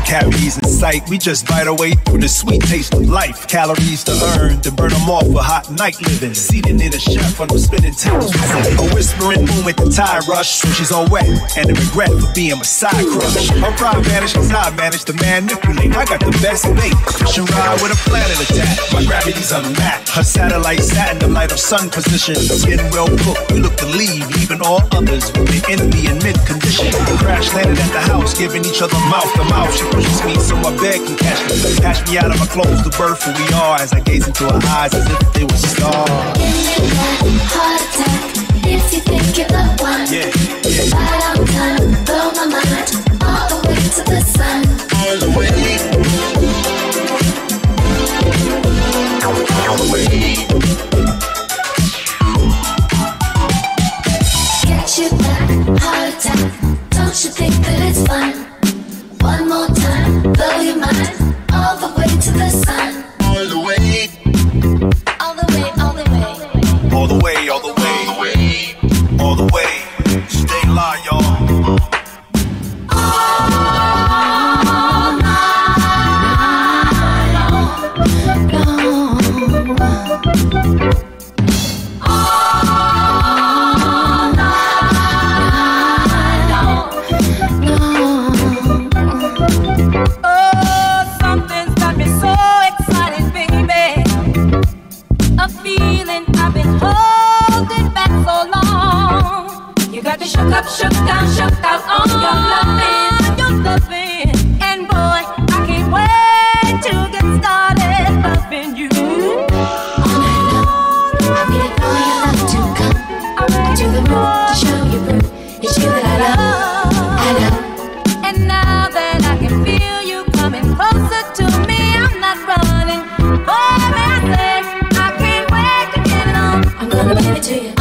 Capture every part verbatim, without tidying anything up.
cavities in sight. We just bite our way through the sweet taste of life. Calories to earn, to burn them off for hot night living. Seated near the chef on them spinning tables. A whispering moon with the tide rush. So she's all wet and the regret for being my side crush. Her pride vanished as I managed to manipulate. I got the best bait. Fish and ride with a planet attack. My gravity's unmatched. Her satellite sat in the light of sun position. Skin well cooked, we look to leave, leaving all others with the envy and mid condition. Crash landed at the house, giving each other mouth to mouth. She pushes me so my bed can catch me. Catch me out of my clothes, the birth who we are, as I gaze into her eyes as if they were stars. Heart attack, if you think you're the one. Yeah, yeah. Right on time, blow my mind, all the way to the sun. All the way. All the way. Get you back, heart attack, don't you think that it's fun? One more time, blow your mind, all the way to the sun. All the way. All the way, all the way. All the way, all the way. All the way. Stay live, y'all. Shook up, shook down, shook out on your loving, your loving. And boy, I can't wait to get started loving you. All night long, I'm waiting for your love to come into the room to show you proof. It's you that I love, I love. And now that I can feel you coming closer to me, I'm not running. Boy, may I say, I can't wait to get it on. I'm gonna give it to you.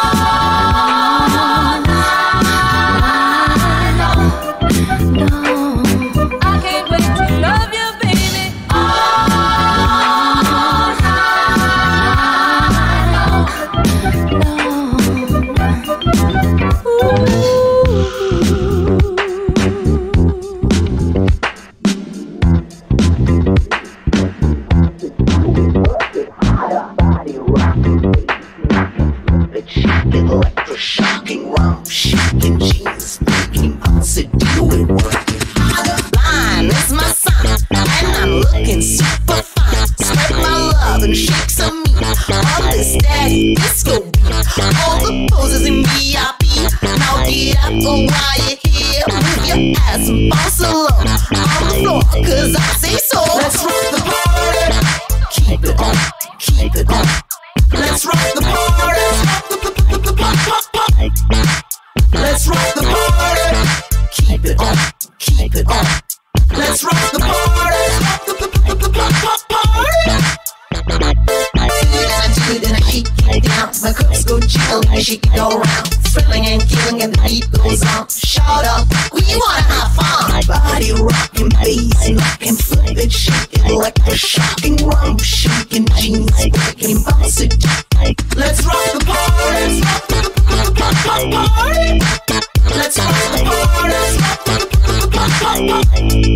She can go around, thrilling and killing, and the beat goes on. Shout out, we wanna have fun. Body rocking, bass knocking, flipping, shaking like a shocking rump, shaking jeans, breaking, bounce it. Let's rock the party, let's rock the party. Let's rock the party, let's rock the party.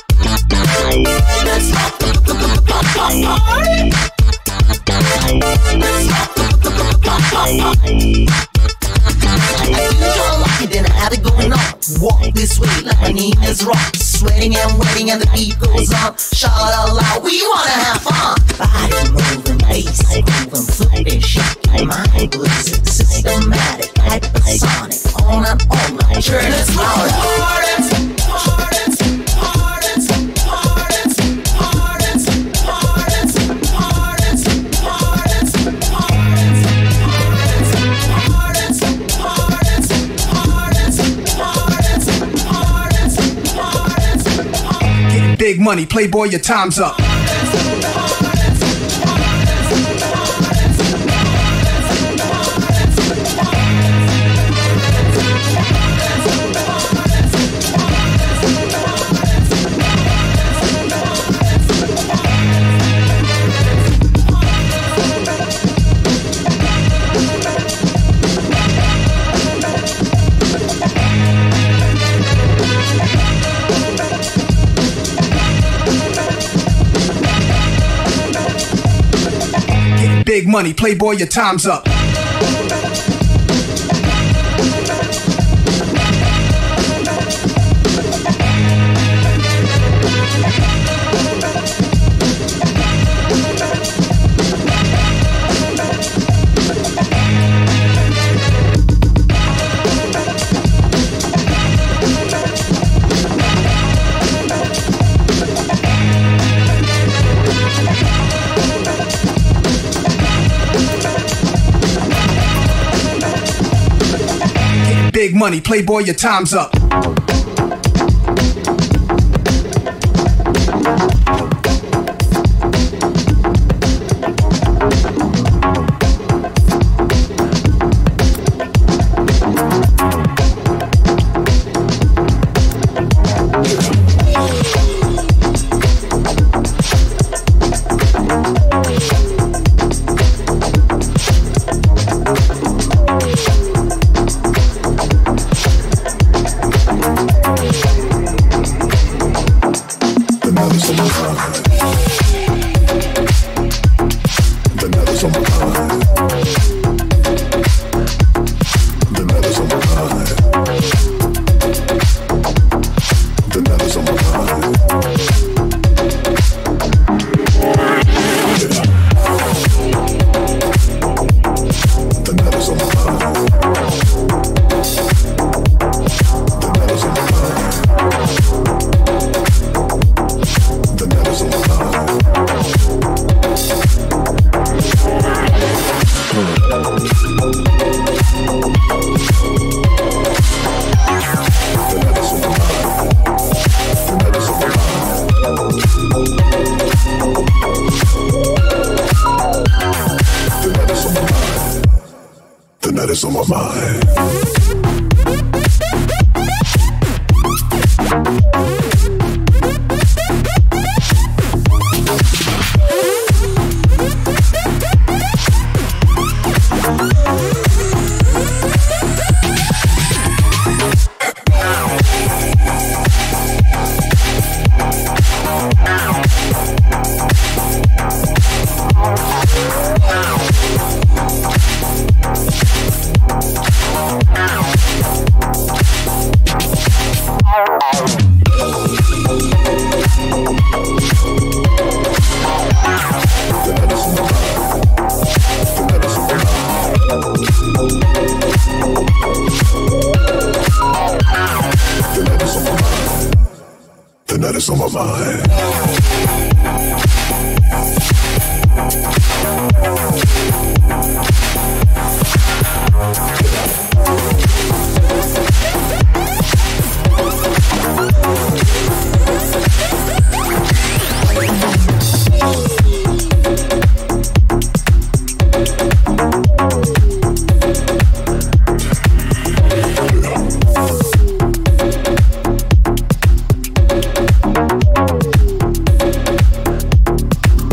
Let's rock the party. Let's rock I do y'all like it, then I had it going on. Walk this way like my name is Rock. Sweating and wetting and the beat goes on. Shout out loud, we wanna have fun. Body moving, bass moving, flipping, shaking, mind blizzing, systematic, hypersonic, on and on like turn it loud. Hardens, hardens, hardens, hardens, hardens, hardens, hardens, hardens, hardens. Getting big money, Playboy, your time's up. big money, playboy, your time's up. Big money, playboy, your time's up.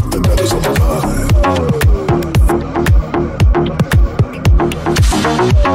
We'll be right back.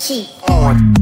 Keep on.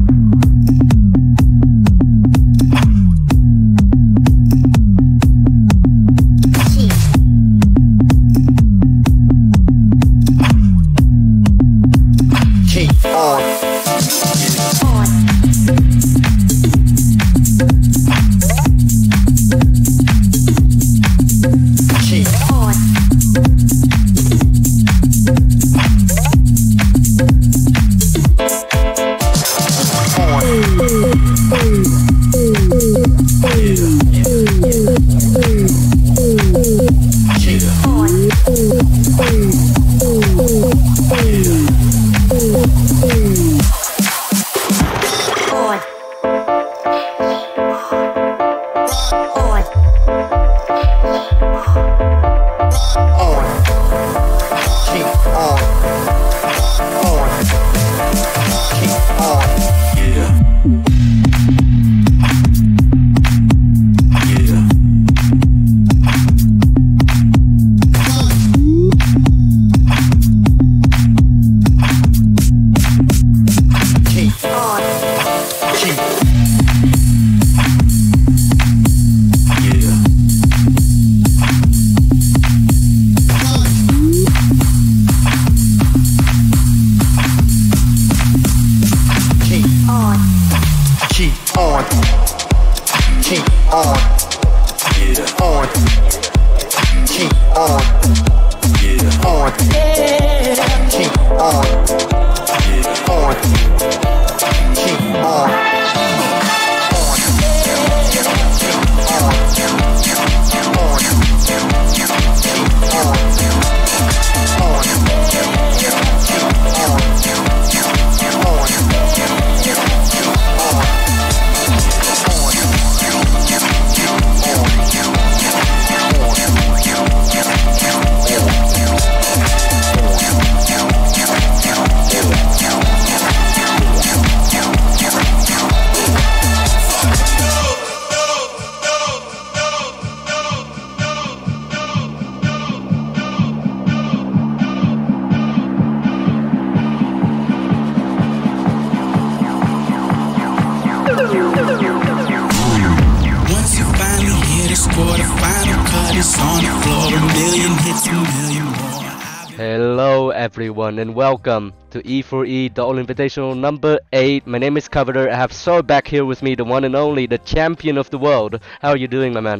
Hello everyone and welcome to E four E, the All Invitational number eight. My name is Coveter. I have Sorbak here with me, the one and only, the champion of the world. How are you doing, my man?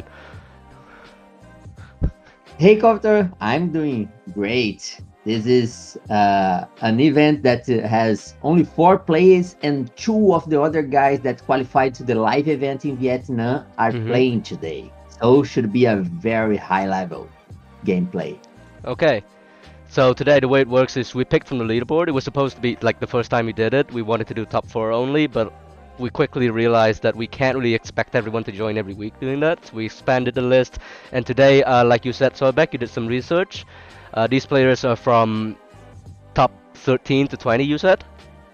Hey Coveter, I'm doing great. This is uh, an event that has only four players, and two of the other guys that qualified to the live event in Vietnam are mm-hmm. playing today. So should be a very high level gameplay. Okay. So today the way it works is we picked from the leaderboard. It was supposed to be like the first time we did it. We wanted to do top four only, but we quickly realized that we can't really expect everyone to join every week doing that. So we expanded the list, and today, uh, like you said, Sorbek, you did some research. Uh, these players are from top thirteen to twenty, you said?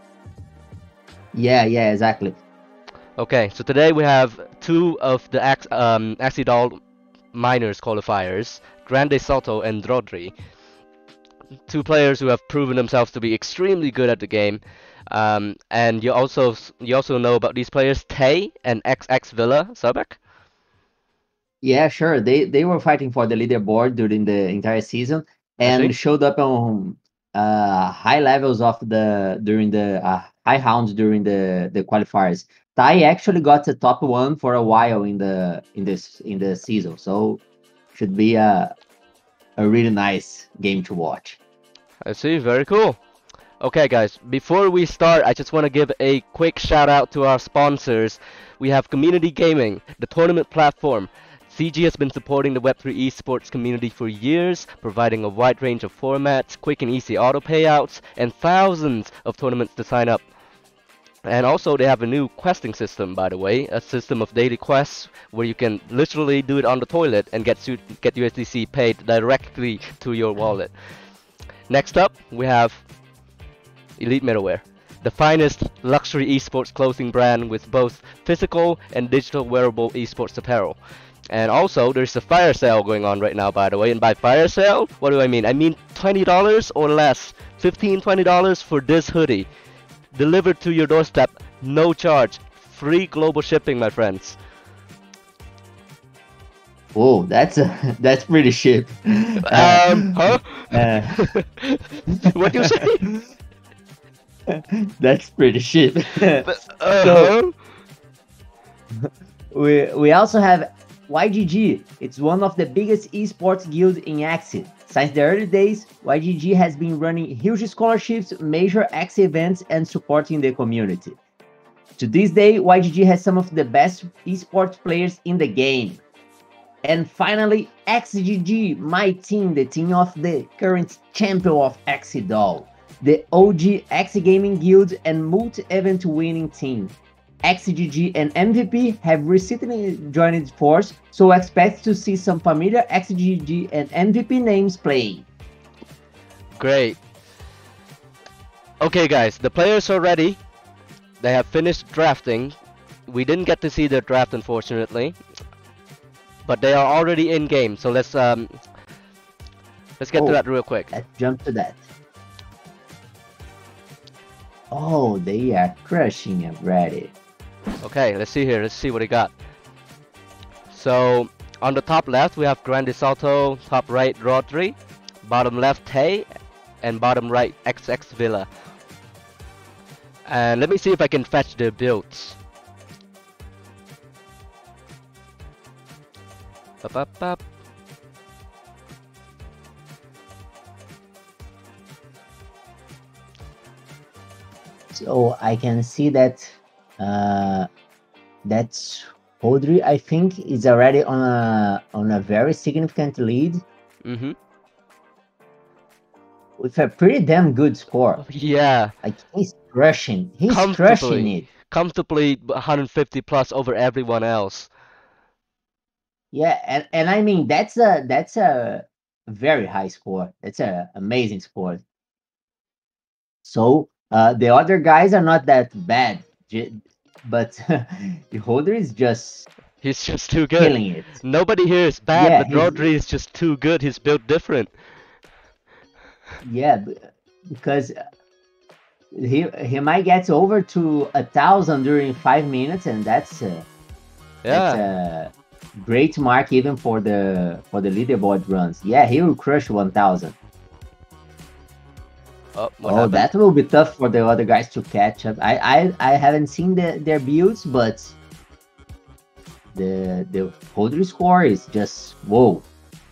Yeah, yeah, exactly. Okay, so today we have two of the Ax um, Axidol Minors qualifiers, Grande Soto and Drodri. Two players who have proven themselves to be extremely good at the game, um, and you also you also know about these players, Tay and X X Villa, Sobek? Yeah, sure. They they were fighting for the leaderboard during the entire season and showed up on uh, high levels of the during the uh, high rounds during the the qualifiers. Tay actually got the top one for a while in the in this in the season, so should be a a really nice game to watch. I see, very cool. Okay guys, before we start, I just want to give a quick shout out to our sponsors. We have Community Gaming, the tournament platform. C G has been supporting the Web three esports community for years, providing a wide range of formats, quick and easy auto payouts, and thousands of tournaments to sign up. And also they have a new questing system, by the way, a system of daily quests where you can literally do it on the toilet and get get U S D C paid directly to your wallet. Next up, we have Elite Middleware, the finest luxury esports clothing brand with both physical and digital wearable esports apparel. And also, there's a fire sale going on right now, by the way. And by fire sale, what do I mean? I mean twenty dollars or less, fifteen dollars, twenty dollars for this hoodie. delivered to your doorstep, no charge, free global shipping, my friends. Oh, that's a that's pretty cheap. Um, huh? Uh, What you say? that's pretty cheap. Uh-huh. we we also have Y G G. It's one of the biggest esports guilds in Axie. Since the early days, Y G G has been running huge scholarships, major Axie events, and supporting the community. To this day, Y G G has some of the best esports players in the game. And finally, X G G, my team, the team of the current champion of Axie Doll, the O G Axie Gaming Guild and multi-event winning team. X G G and M V P have recently joined force, so expect to see some familiar X G G and M V P names play. Great. Okay, guys, the players are ready. They have finished drafting. We didn't get to see their draft, unfortunately, but they are already in game. So let's um, let's get Oh. to that real quick. Let's jump to that. Oh, they are crushing already. Okay, let's see here. Let's see what he got. So on the top left we have Grande Salto, top right Rodri, bottom left Tay, and bottom right X X Villa. And let me see if I can fetch their builds. Up, up, up. So I can see that uh, that's Rodri, I think, is already on a on a very significant lead Mm-hmm. with a pretty damn good score. Yeah, Like he's crushing, he's crushing comfortably, it. comfortably one hundred fifty plus over everyone else. Yeah, and, and I mean that's a that's a very high score. That's a amazing score. So uh, the other guys are not that bad, j- but the holder is just He's just too good. killing it. Nobody here is bad, Yeah, but he's- Rodri is just too good. He's built different. Yeah, b- because uh, he he might get over to a thousand during five minutes, and that's uh, that's Yeah. a great mark even for the for the leaderboard runs. Yeah, he will crush one thousand. Oh, what Oh, happened? that will be tough for the other guys to catch up. I I, I haven't seen the, their builds, but the the holder score is just whoa.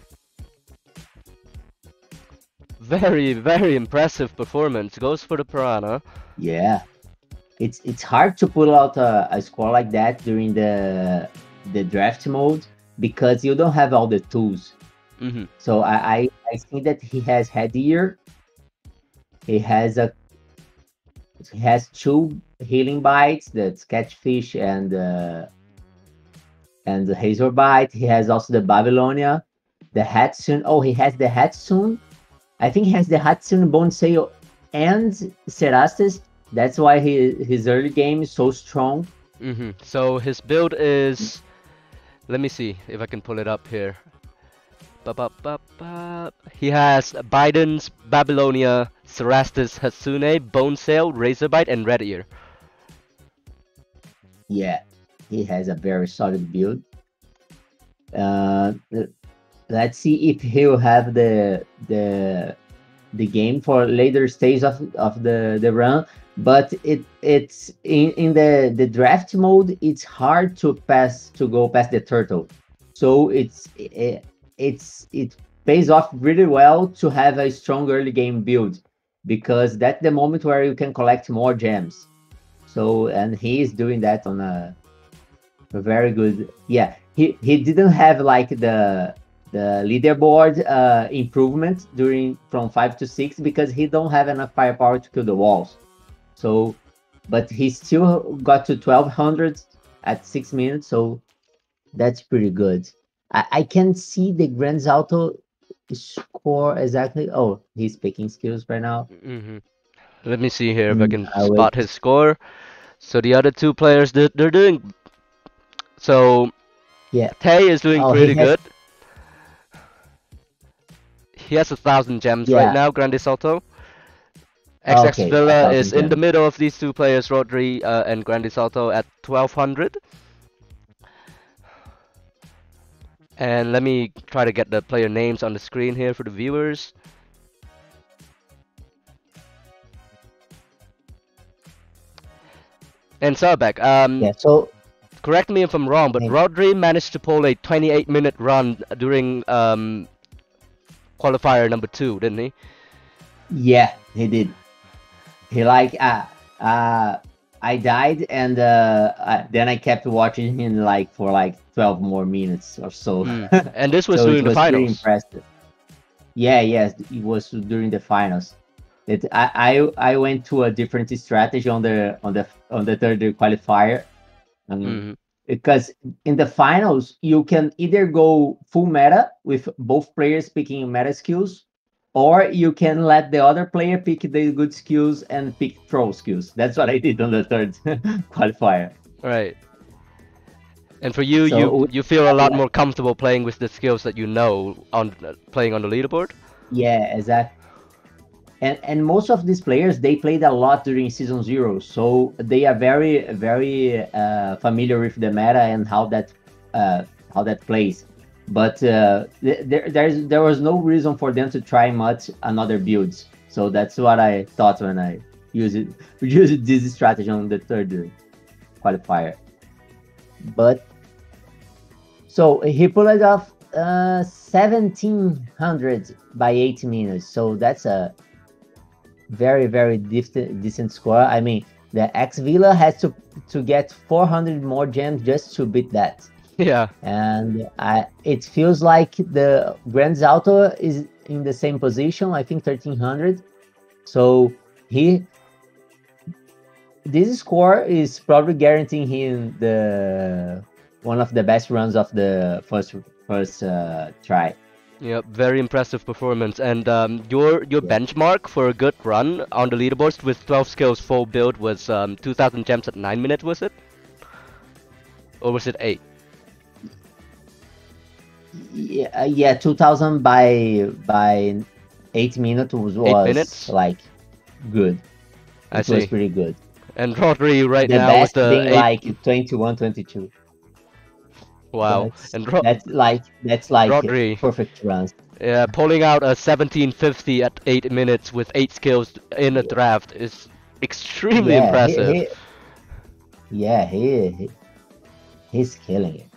Very, very impressive performance. Goes for the Piranha. Yeah, it's it's hard to pull out a, a score like that during the the draft mode because you don't have all the tools. Mm-hmm. So I I, I think that he has headgear. He has a he has two healing bites, that's catchfish and uh, and the Hazor bite. He has also the Babylonia, the Hatsune. Oh, he has the Hatsune. I think he has the Hatsune, Bone Sail, and Cerastes. That's why he, his early game is so strong. Mm-hmm. So his build is. Let me see if I can pull it up here. Ba, ba, ba, ba. He has Biden's Babylonia, Cerastus, Hatsune, Bone Sail, Razorbite, and Red Ear. Yeah, he has a very solid build. Uh, l- let's see if he'll have the the the game for later stage of, of the, the run. But it it's in, in the, the draft mode, it's hard to pass to go past the turtle. So it's it, it's it pays off really well to have a strong early game build because that's the moment where you can collect more gems. So and he is doing that on a, a very good. Yeah, he he didn't have like the the leaderboard uh, improvement during from five to six because he don't have enough firepower to kill the walls. So, but he still got to twelve hundred at six minutes. So that's pretty good. I, I can see the Grand Salto score exactly. Oh, he's picking skills right now. Mm-hmm. Let me see here if I Mm, can I will- spot his score. So the other two players, they're, they're doing. So Yeah. Tay is doing Oh, he pretty has- good. He has a thousand gems Yeah. right now, Grande Salto. X X Okay, a Villa is thousand in the gems. middle of these two players, Rodri uh, and Grande Salto at twelve hundred. And let me try to get the player names on the screen here for the viewers. And Sabek, um, Yeah, so correct me if I'm wrong, but Hey. Rodri managed to pull a twenty-eight minute run during um, qualifier number two, didn't he? yeah, he did. He like uh uh I died and uh I, then I kept watching him like for like twelve more minutes or so. Mm. And this was So during it the was pretty finals. impressive. Yeah, yes, it was during the finals. It I, I I went to a different strategy on the on the on the third qualifier. Um, Mhm. Because in the finals you can either go full meta with both players picking meta skills, or you can let the other player pick the good skills and pick troll skills. That's what I did on the third qualifier. Right. And for you, So you we- you feel a lot more comfortable playing with the skills that you know on uh, playing on the leaderboard. Yeah, exactly. And and most of these players, they played a lot during season zero, so they are very very uh, familiar with the meta and how that uh, how that plays. But uh, th- there there's there was no reason for them to try much another builds. So that's what I thought when I used it used this strategy on the third qualifier. But so he pulled it off uh, seventeen hundred by eight minutes. So that's a very very decent decent score. I mean, the X Villa has to to get four hundred more gems just to beat that. Yeah. And I it feels like the Grand Auto is in the same position, I think thirteen hundred. So he this score is probably guaranteeing him the one of the best runs of the first first uh, try. Yep, very impressive performance. And um, your your Yeah. benchmark for a good run on the leaderboards with twelve skills full build was um, two thousand gems at nine minutes, was it? Or was it eight? Yeah, uh, yeah, two thousand by by eight minutes was, was minutes? like good. I It was see. pretty good. And Rodri right The now with best the being eight. like twenty-one, twenty-two. Wow. That's, And Ro that's like that's like Rodri. perfect runs. Yeah, pulling out a seventeen fifty at eight minutes with eight skills in a draft is extremely Yeah, he- impressive. he- yeah, he, he he's killing it.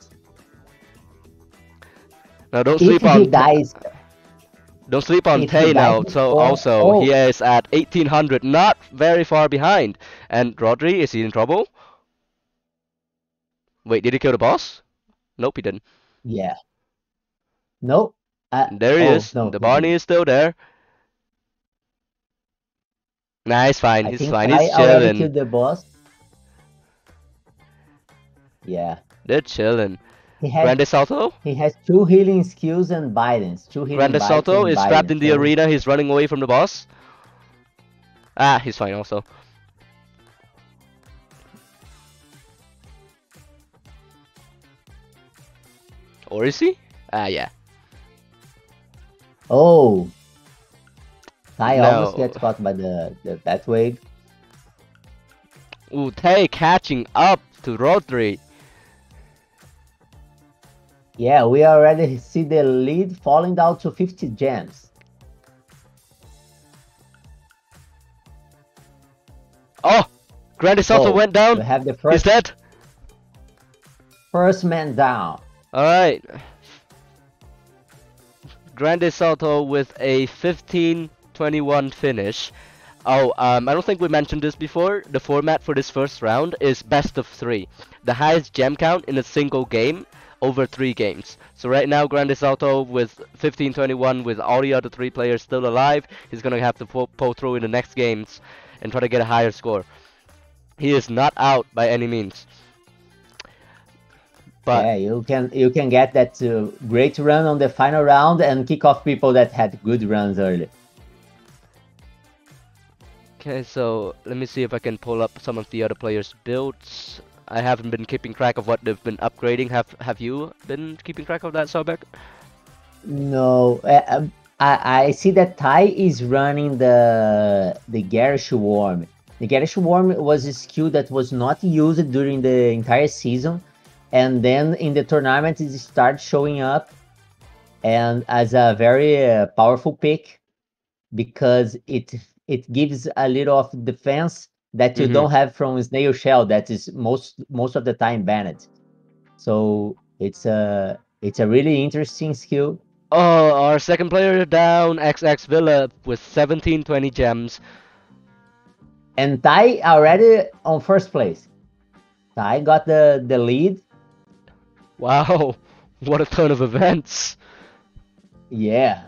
Now don't If sleep he on dies, don't sleep on if he Tay now. dies So before- also oh. he is at eighteen hundred, not very far behind. And Rodri, is he in trouble? Wait, did he kill the boss? Nope, he didn't. yeah. No. Uh, There he oh, is. no, The he Barney didn't. is still there. Nah, he's fine. I He's think fine. I He's already chilling. killed the boss. Yeah. They're chilling. He has Grande Salto? he has two healing skills and Bidens. Two healing Grande bites Salto and is trapped Bidens, in the so- arena. He's running away from the boss. Ah, he's fine also. Or is he? Ah, yeah. Oh. I almost No. get caught by the, the bat wave. Ooh, Tay catching up to Rodri. Yeah, we already see the lead falling down to fifty gems. Oh! Grande Salto Oh, went We down. have the He's first dead. first man down. Alright. Grande Salto with a fifteen twenty-one finish. Oh, um, I don't think we mentioned this before. The format for this first round is best of three. The highest gem count in a single game over three games. So right now, Grande Salto with fifteen twenty-one with all the other three players still alive. He's gonna have to pull, pull through in the next games and try to get a higher score. He is not out by any means. But Yeah, you can you can get that uh, great run on the final round and kick off people that had good runs early. okay, so let me see if I can pull up some of the other players' builds. I haven't been keeping track of what they've been upgrading. Have Have you been keeping track of that, Sobek? No, uh, um, I, I see that Tai is running the the Garish Worm. The Garish Worm was a skill that was not used during the entire season, and then in the tournament it started showing up, and as a very uh, powerful pick, because it it gives a little of defense that you Mhm. don't have from Snail Shell, that is most most of the time banned. So it's a it's a really interesting skill. Oh, our second player down, X X Villa with seventeen twenty gems. And Tai already on first place. Tai got the the lead. Wow, what a turn of events. Yeah.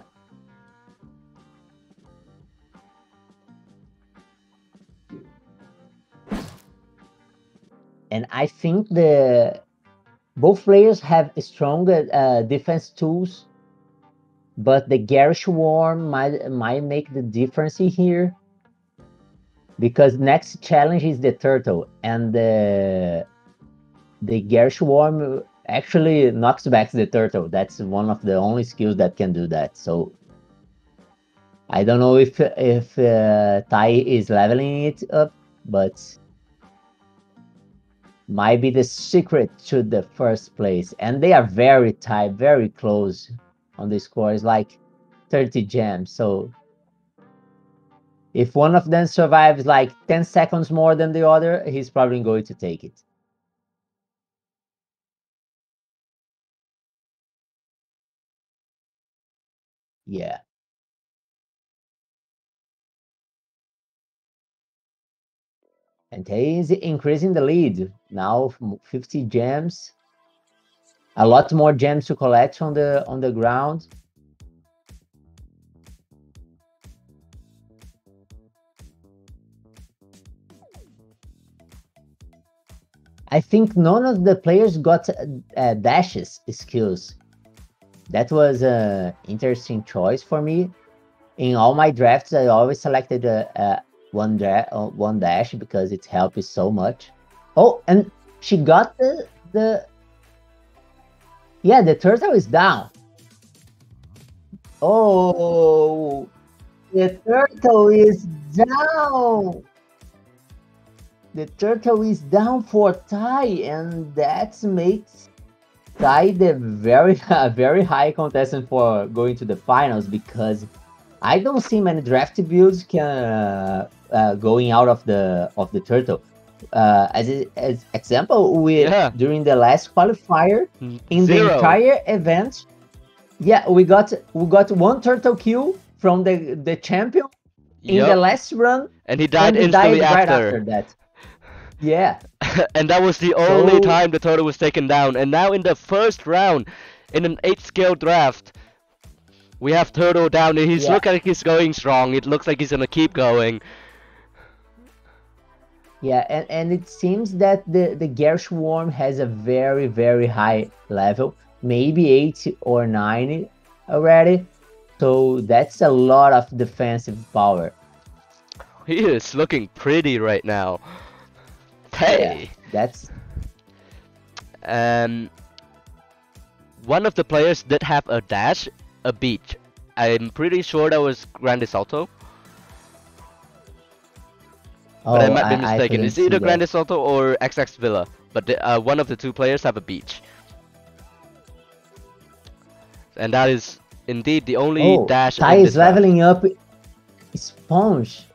And I think the both players have strong uh, defense tools, but the Garish Worm might might make the difference here, because next challenge is the turtle, and the the Garish Worm actually knocks back the turtle. That's one of the only skills that can do that. So I don't know if if uh, Tai is leveling it up, but might be the secret to the first place. And they are very tight, very close on the score. It's like thirty gems. So if one of them survives like ten seconds more than the other, he's probably going to take it. Yeah. And he is increasing the lead. Now fifty gems. A lot more gems to collect on the on the ground. I think none of the players got uh, dashes skills. That was an interesting choice for me. In all my drafts, I always selected a, a one dra uh, one dash because it helps so much. Oh, and she got the the yeah, the turtle is down. Oh, the turtle is down. The turtle is down for Tai, and that makes Tai the very very high contestant for going to the finals, because I don't see many draft builds can uh, uh, going out of the of the turtle. Uh, as a, as example, we Yeah. during the last qualifier in Zero. the entire event, yeah, we got we got one turtle kill from the the champion in Yup. the last run, And he died and he instantly died right after. after that. Yeah. And that was the only So- time the turtle was taken down. And now in the first round, in an eight scale draft, we have turtle down, and he's Yeah. look like he's going strong. It looks like he's gonna keep going. Yeah, and, and it seems that the, the Garish Worm has a very, very high level, maybe eighty or ninety already. So that's a lot of defensive power. He is looking pretty right now. Hey. Yeah, that's Um, one of the players did have a dash, a beach. I'm pretty sure that was Grande Salto, oh, but I might be I mistaken. couldn't It's either see Grande that. Salto or X X Villa, but the, uh, one of the two players have a beach. And that is indeed the only Oh, dash Tai in this is draft. leveling up Sponge.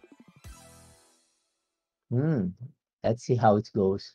Hmm, let's see how it goes.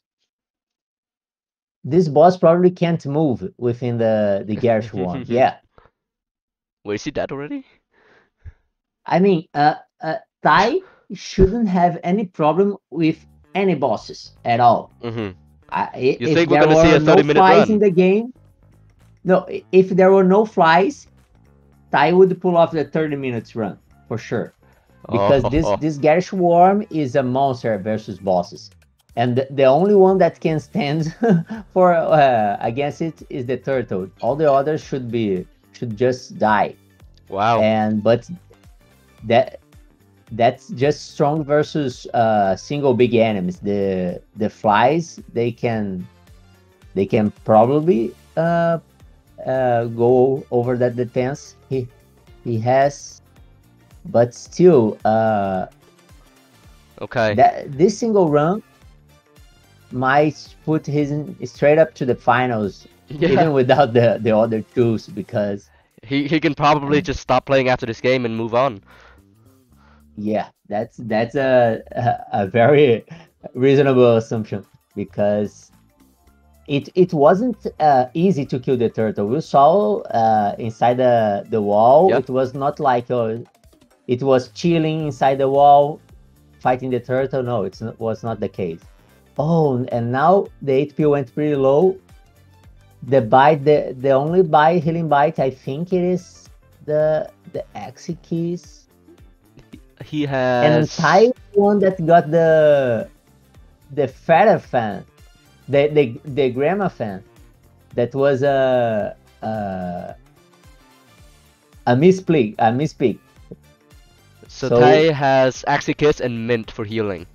This boss probably can't move within the, the Garish Worm. Yeah. Wait, is he dead already? I mean, uh, uh, Tai shouldn't have any problem with any bosses at all. Mm-hmm. I, i- You if think we're there gonna see were a no thirty minute flies run? in the game, no, i- if there were no flies, Tai would pull off the thirty minutes run for sure. Because this Oh. this Garish Worm is a monster versus bosses, and the, the only one that can stand for uh, against it is the turtle. All the others should be should just die. Wow. And but that that's just strong versus uh single big enemies. The the flies, they can they can probably uh uh go over that defense. He he has, but still, uh, Okay. that this single run might put him straight up to the finals, Yeah. even without the the other tools, because He he can probably just stop playing after this game and move on. yeah, that's that's a a, a very reasonable assumption, because it it wasn't uh, easy to kill the turtle. We saw uh, inside the the wall. Yeah. It was not like uh, it was chilling inside the wall, fighting the turtle. No, it was not the case. Oh, and now the H P went pretty low. The bite, the the only bite healing bite, I think it is the the Axie keys. He And has. Tai one that got the the feather fan, the the the grandma fan, that was a a a misclick, a mispick. So, so- Tai has Axie Kiss and Mint for healing.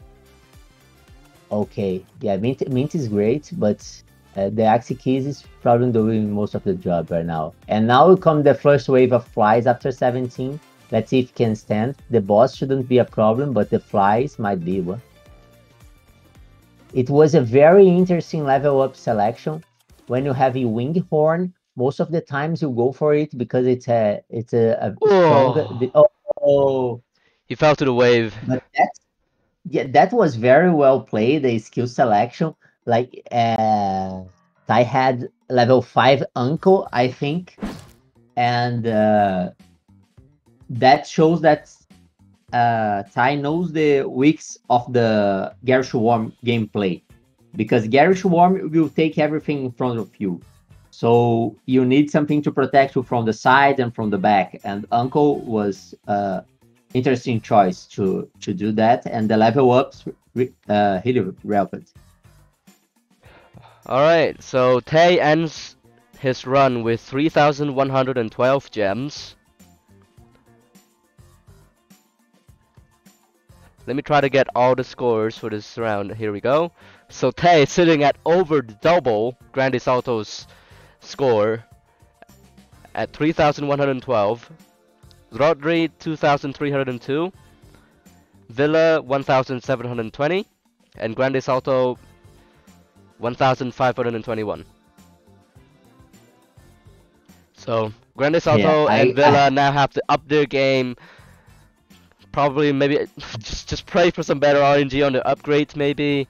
Okay, yeah, mint mint is great, but uh, the Axie keys is probably doing most of the job right now. And now will come the first wave of flies after seventeen. Let's see if it can stand. The boss shouldn't be a problem, but the flies might be one. It was a very interesting level up selection. When you have a wing horn, most of the times you go for it because it's a it's a, a stronger. Oh. The, oh, oh, He fell to the wave. but that's yeah, that was very well played. The skill selection, like uh, I had level five uncle, I think, and uh, that shows that uh, Tai knows the weeks of the Garish Worm gameplay, because Garish Worm will take everything in front of you. So you need something to protect you from the side and from the back. And Uncle was uh, interesting choice to to do that, and the level ups re- uh, really relevant. Alright, so Tay ends his run with three thousand one hundred twelve gems. Let me try to get all the scores for this round. Here we go. So Tay is sitting at over double Grande Salto's score at three thousand one hundred twelve. Rodri two thousand three hundred two. Villa one thousand seven hundred twenty. And Grande Salto one thousand five hundred twenty-one. So Grande Salto Yeah, I- and Villa I- now have to up their game. Probably maybe just just pray for some better R N G on the upgrades maybe.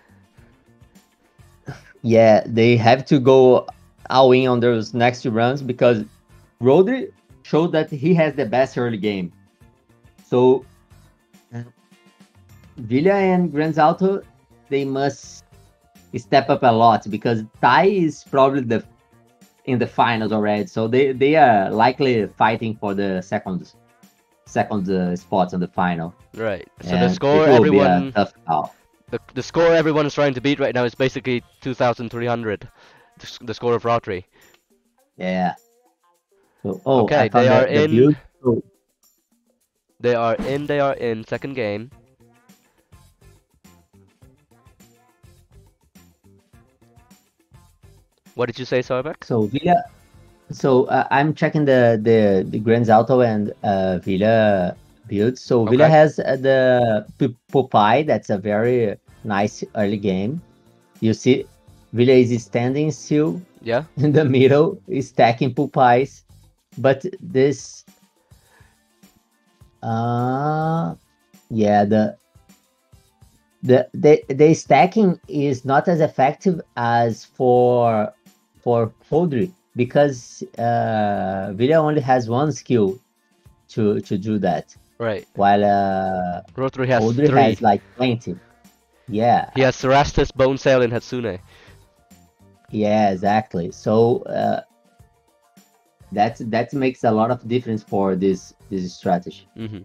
Yeah, they have to go all in on those next two runs, because Rodri showed that he has the best early game. So uh, Villa and Grand Alto, they must step up a lot, because Tai is probably the in the finals already. So they, they are likely fighting for the second second uh, spot in the final. Right. So And the score it will be a everyone tough call. the, the score everyone is trying to beat right now is basically two thousand three hundred. The, s- the score of Rodri. Yeah. So, oh, Okay, I found they the- are the in. build. Oh, They are in. They are in second game. What did you say, Sarbeck? So Villa, so uh, I'm checking the the the Grand Alto and uh, Villa builds. So Villa Okay. has uh, the P- Popeye. That's a very nice early game. You see, Villa is standing still Yeah. in the middle, stacking Popeyes, but this, uh, yeah, the. The, the the stacking is not as effective as for for Foldry, because uh, Villa only has one skill to to do that, Right. while uh, Rodri has Foldry three. has like twenty. Yeah, He has Cerastus, Bone Sail, and Hatsune. yeah, exactly. So uh, that that makes a lot of difference for this this strategy. Mm-hmm.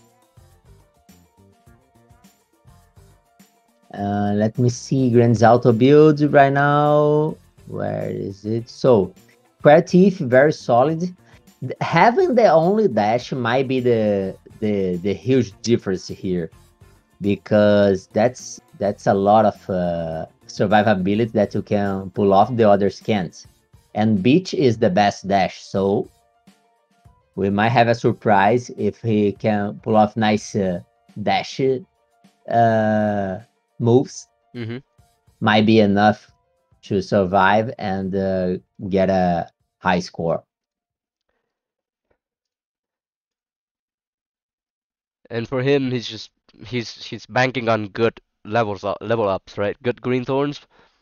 Uh, let me see Grand Alto build right now. Where is it? So, Creative, very solid. Th- Having the only dash might be the the the huge difference here, because that's that's a lot of uh, survivability that you can pull off the others can't. And Beach is the best dash, so we might have a surprise if he can pull off nice uh, dash uh, moves. Mm-hmm. Might be enough to survive and uh, get a high score. And for him, he's just he's he's banking on good levels up, level ups, right? Good green thorns.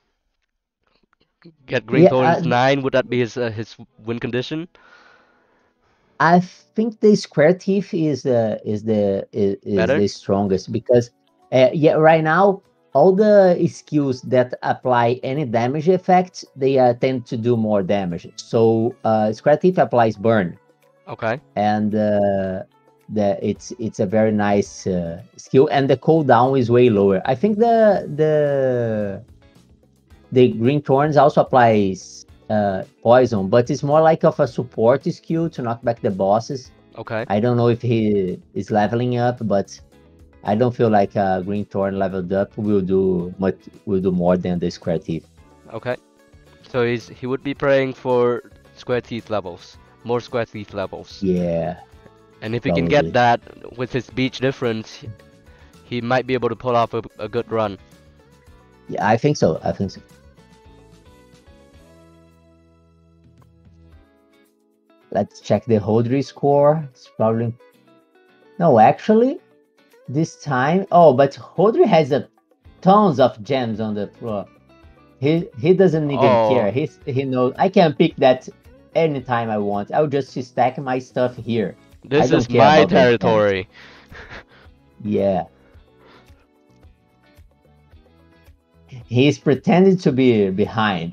Get green Yeah, thorns uh, nine. Would that be his uh, his win condition? I think the square teeth is the is the is, is Better. the strongest because uh, yeah, right now all the skills that apply any damage effect they uh, tend to do more damage. So uh, square teeth applies burn, Okay. and uh, the it's it's a very nice uh, skill, and the cooldown is way lower. I think the the the green thorns also applies uh, poison, but it's more like of a support skill to knock back the bosses. Okay. I don't know if he is leveling up, but I don't feel like uh, green thorn leveled up will do much will do more than the square teeth. Okay. So he's he would be praying for square teeth levels, more square teeth levels. Yeah, And if he can probably. get that with his beach difference, he might be able to pull off a, a good run. Yeah, I think so. I think so. Let's check the Hodri score. It's probably no, actually, this time. Oh, but Hodri has a tons of gems on the floor. He he doesn't even care. Oh, He's he knows I can pick that anytime I want. I'll just stack my stuff here. I this don't is care my about the gems. territory. Yeah. He's pretending to be behind.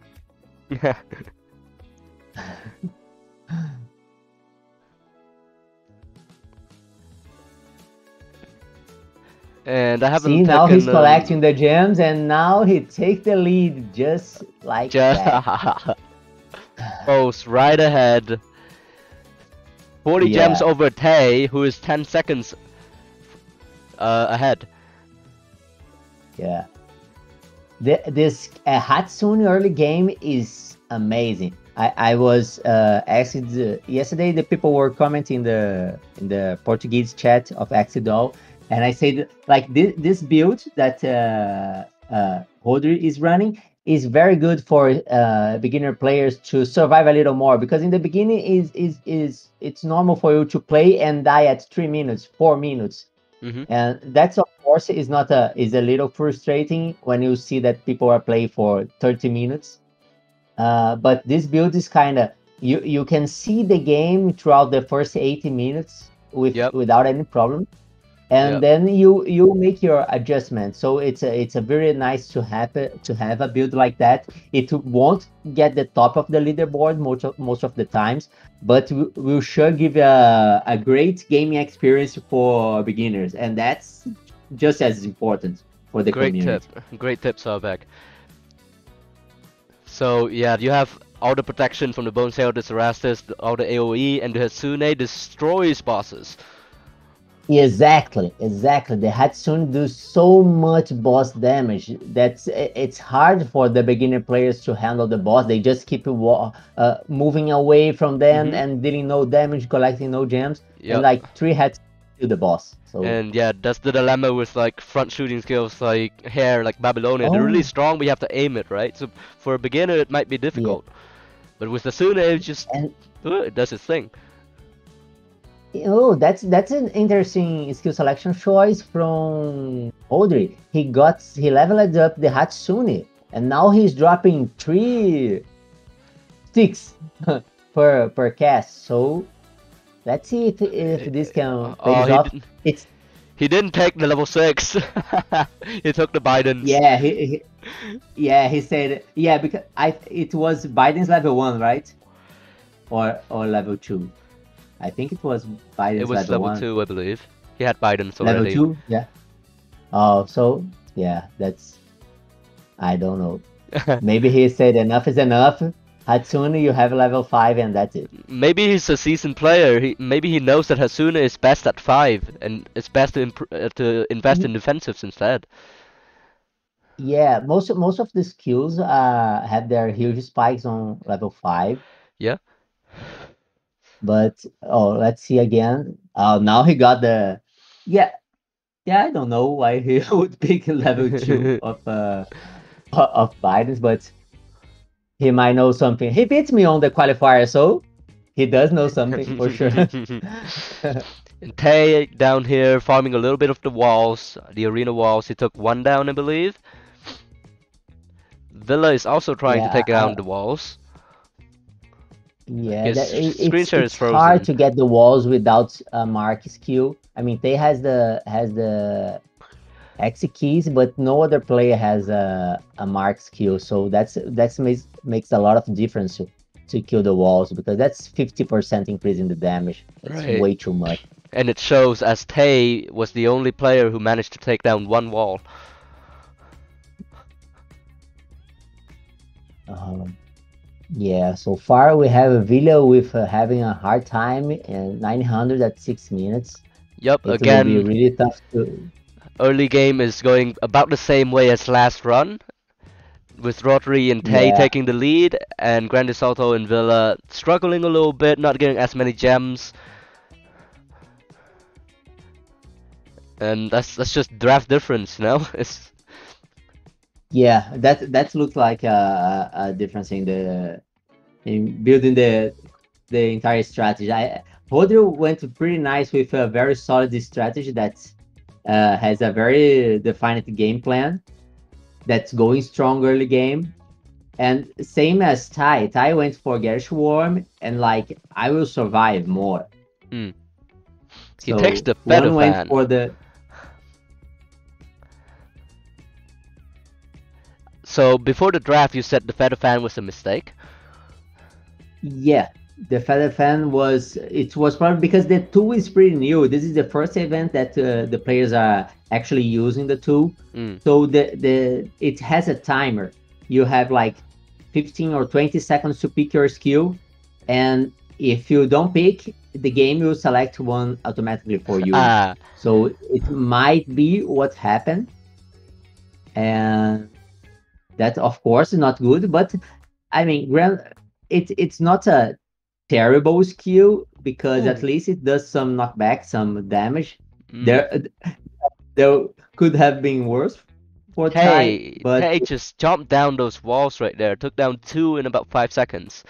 And I haven't See, now he's taken collecting um, the gems, and now he takes the lead just like that. just goes right ahead. forty gems Yeah, over Tay, who is ten seconds uh, ahead. yeah. The, this uh, Hatsune early game is amazing. I, I was uh, asked uh, yesterday. The people were commenting the in the Portuguese chat of Axidol, and I said like this this build that uh, uh, Hodri is running is very good for uh, beginner players to survive a little more because in the beginning is is is it's normal for you to play and die at three minutes, four minutes, Hmm. and that's of course is not a is a little frustrating when you see that people are playing for thirty minutes. Uh, but this build is kind of you you can see the game throughout the first eighty minutes with Yep, without any problem, and yep. then you you make your adjustments. So it's a it's a very nice to have it, to have a build like that. It won't get the top of the leaderboard most of, most of the times, but w- will sure give a a great gaming experience for beginners, and that's just as important for the Great tip. community. Great tip, Sobek. So yeah, you have all the protection from the Bone Sail, the Cerastus, all the AoE, and the Hasune destroys bosses. Exactly, exactly. The Hatsune do so much boss damage that it's hard for the beginner players to handle the boss. They just keep wa- uh, moving away from them Hmm. and dealing no damage, collecting no gems, and Yep. like three hats to the boss. So, And yeah, that's the dilemma with like front shooting skills like Hair, like Babylonia. They're really oh strong, but you have to aim it, right? So for a beginner, it might be yeah, difficult. But with Hasune, it just and uh, it does its thing. oh, that's that's an interesting skill selection choice from Audrey. He got he leveled up the Hatsune, and now he's dropping three sticks per per cast. So let's see if if this can Oh, pays he off. didn't. It's He didn't take the level six. He took the Biden's. yeah, he, he yeah he said yeah because I it was Biden's level one, right? Or or level two. I think it was It Biden's was level level one. two, I believe. He had Biden's Level already. two, yeah. Oh, so yeah, that's I don't know. Maybe he said enough is enough. Hatsune, you have level five and that's it. Maybe he's a seasoned player. He maybe he knows that Hasuna is best at five, and it's best to imp- uh, to invest in defensives instead. Yeah, most most of the skills uh have their huge spikes on level five. Yeah. But oh, let's see again. Oh, now he got the yeah. Yeah, I don't know why he would pick level two of uh of Biden's, but he might know something. He beats me on the qualifier, so he does know something for sure. And Tay down here farming a little bit of the walls, the arena walls. He took one down, I believe. Villa is also trying to Yeah, take down uh, the walls. yeah, His that, it, screen it's share is it's hard frozen. to get the walls without a mark skill. I mean, they has the has the X keys, but no other player has a a mark skill. So that's that's makes makes a lot of difference to, to kill the walls because that's fifty percent increase in the damage. That's Right. way too much. And it shows as Tay was the only player who managed to take down one wall. Um, yeah, so far we have a Villa with uh, having a hard time and nine hundred at six minutes. Yup, It will be again, really tough to. early game is going about the same way as last run, with Rotary and Tay Yeah, taking the lead, and Grande Salto and Villa struggling a little bit, not getting as many gems. And that's that's just draft difference, you know? It's yeah, that that looks like a, a a difference in the in building the the entire strategy. I Rodrigo went pretty nice with a very solid strategy that uh, has a very defined game plan that's going strong early game. And same as Ty, Ty went for Garish Worm and like I will survive more. mm. He So takes the one feather went fan. for the So before the draft, you said the feather fan was a mistake. yeah. The feather fan was it was probably because the tool is pretty new. This is the first event that uh, the players are actually using the tool. Mm. So the the it has a timer. You have like fifteen or twenty seconds to pick your skill, and if you don't pick, the game will select one automatically for you. Ah, So it might be what happened, and that of course is not good. But I mean, grand, it it's not a terrible skill because at Ooh. least it does some knockback, some damage. mm. There there could have been worse for Ty, Tay, but Tay just jumped down those walls right there. Took down two in about five seconds.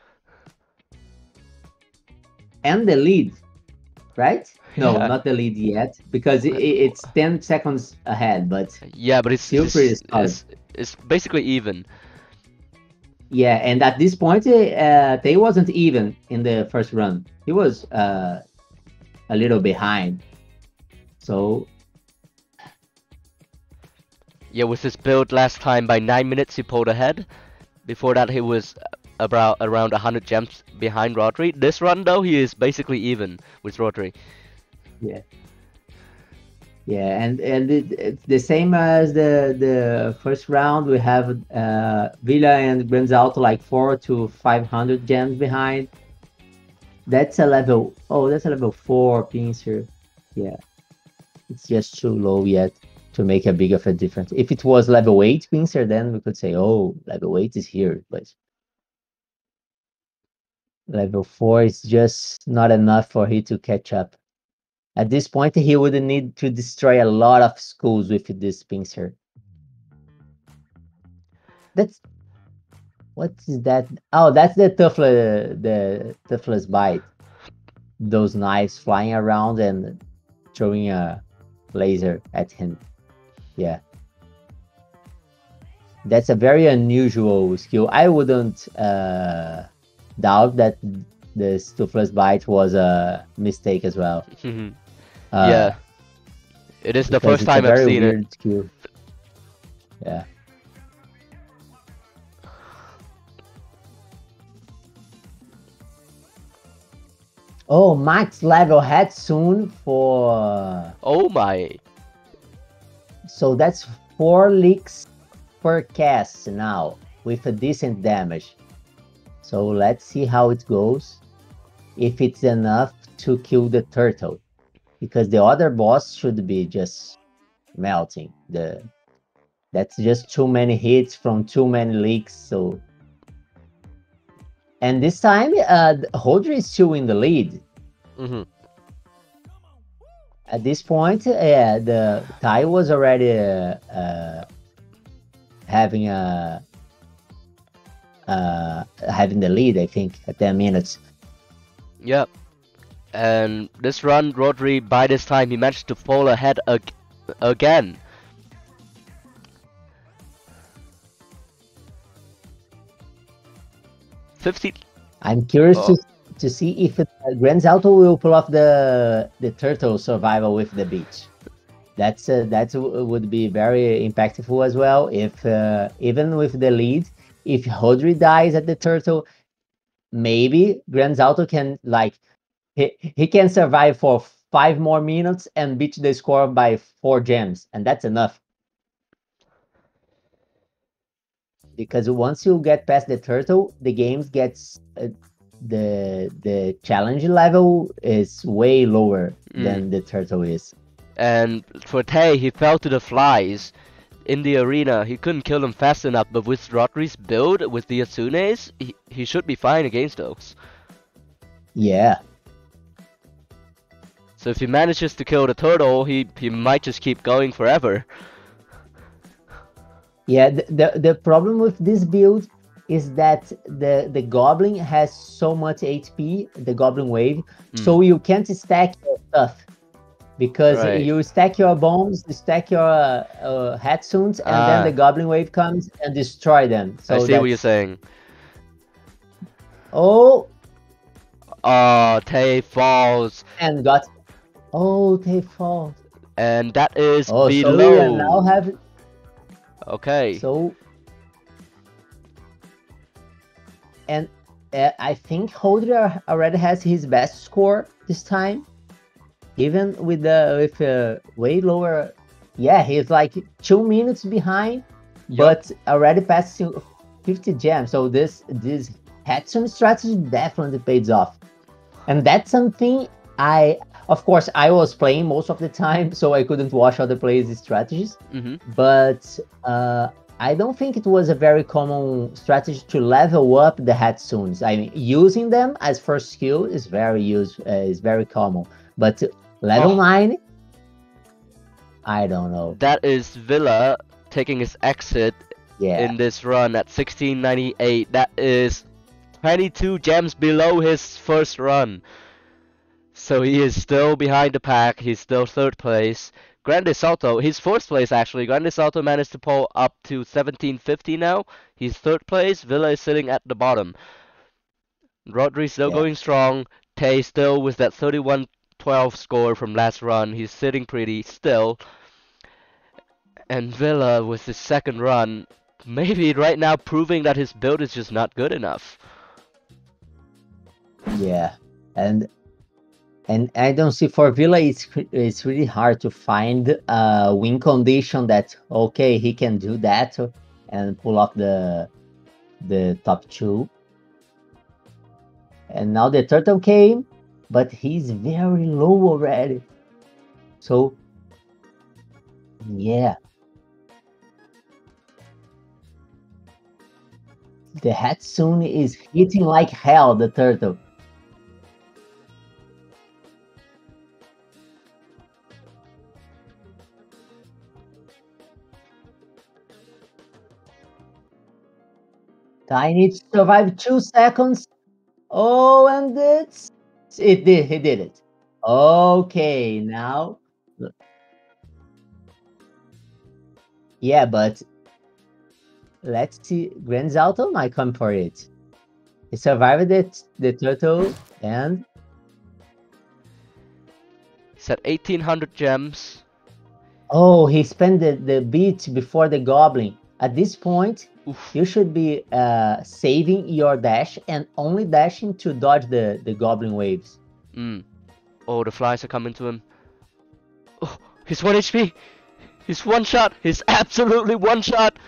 and the lead, right? No, Yeah. not the lead yet because it, it's ten seconds ahead. But Yeah, but it's Still it's, pretty solid. it's, it's basically even. yeah, and at this point, uh, they wasn't even in the first run. He was uh, a little behind. So Yeah, with his build last time by nine minutes he pulled ahead. Before that he was about around one hundred gems behind Rodri. This run though he is basically even with Rodri. yeah, yeah, and and it, it's the same as the the first round. We have uh, Villa and Granzalto like four to five hundred gems behind. That's a level. Oh, that's a level four pincer. Yeah, it's just too low yet to make a big of a difference. If it was level eight pincer, then we could say, oh, level eight is here, but level four is just not enough for he to catch up. At this point, he would need to destroy a lot of schools with this pincer. That's what is that? Oh, that's the Tuffler, the Tuffler's bite. Those knives flying around and throwing a laser at him. Yeah. That's a very unusual skill. I wouldn't uh, doubt that the Tuffler's bite was a mistake as well. Uh, Yeah. It is the because first it's a time I've very seen it. weird skill. Yeah. Oh, max level head soon for. Oh my. So that's four leaks per cast now with a decent damage. So let's see how it goes. If it's enough to kill the turtle. Because the other boss should be just melting. The That's just too many hits from too many leaks. So And this time, uh, Hodri is still in the lead. Mm-hmm. At this point, uh, the Tai was already uh, uh, having a uh, having the lead. I think at ten minutes. Yep. And this run, Rodri, by this time, he managed to fall ahead ag again. fifty. I'm curious Oh. to to see if it, uh, Grand Salto will pull off the the turtle survival with the beach. That's uh, that would be very impactful as well. If uh, even with the lead, if Hodri dies at the turtle, maybe Grand Salto can like he, he can survive for five more minutes and beat the score by four gems, and that's enough. Because once you get past the turtle, the game gets uh, the the challenge level is way lower Mm. than the turtle is. And for Tay, he fell to the flies in the arena. He couldn't kill them fast enough, but with Rodri's build, with the Asunes, he, he should be fine against those. Yeah, So if he manages to kill the turtle, he, he might just keep going forever. yeah. The, the the problem with this build is that the the goblin has so much H P, the goblin wave, so you can't stack your stuff. Because Right. you stack your bombs, you stack your uh, uh, Hatsuns, and Ah. then the goblin wave comes and destroy them. So I see what you're that's- saying. Oh, Oh, Tay falls, and got. Oh, they fall. and that is Oh, so we below. now have. Okay. So. And uh, I think Hodri already has his best score this time. Even with the with uh, way lower, yeah, he's like two minutes behind, but already passing fifty gems. So this this Hatsun strategy definitely pays off, and that's something I, of course, I was playing most of the time, so I couldn't watch other players' strategies. Mm-hmm. But uh, I don't think it was a very common strategy to level up the Hatsuns. I mean, using them as first skill is very use uh, is very common, but level Oh. nine, I don't know. That is Villa taking his exit Yeah, in this run at sixteen ninety-eight. That is twenty-two gems below his first run. So he is still behind the pack. He's still third place. Grande Salto, he's fourth place actually. Grande Salto managed to pull up to seventeen fifty now. He's third place. Villa is sitting at the bottom. Rodri still Yeah. going strong. Tay still with that thirty-one twelve score from last run. He's sitting pretty still. And Villa with his second run, maybe right now proving that his build is just not good enough. yeah, and and I don't see for Villa. It's cr- it's really hard to find a win condition that okay he can do that and pull off the the top two. And now the turtle came, but he's very low already. So yeah. The Hatsune is hitting like hell, the turtle. I need to survive two seconds. Oh, and it's it did he did it. Okay, now yeah, but let's see. Grand Salto might come for it. He survived it, the turtle, and He's at eighteen hundred gems. oh, he spent the, the beat before the goblin. At this point, Oof. you should be uh, saving your dash and only dashing to dodge the, the goblin waves. Mm. Oh, the flies are coming to him. Oh, he's one H P. He's one shot. He's absolutely one shot.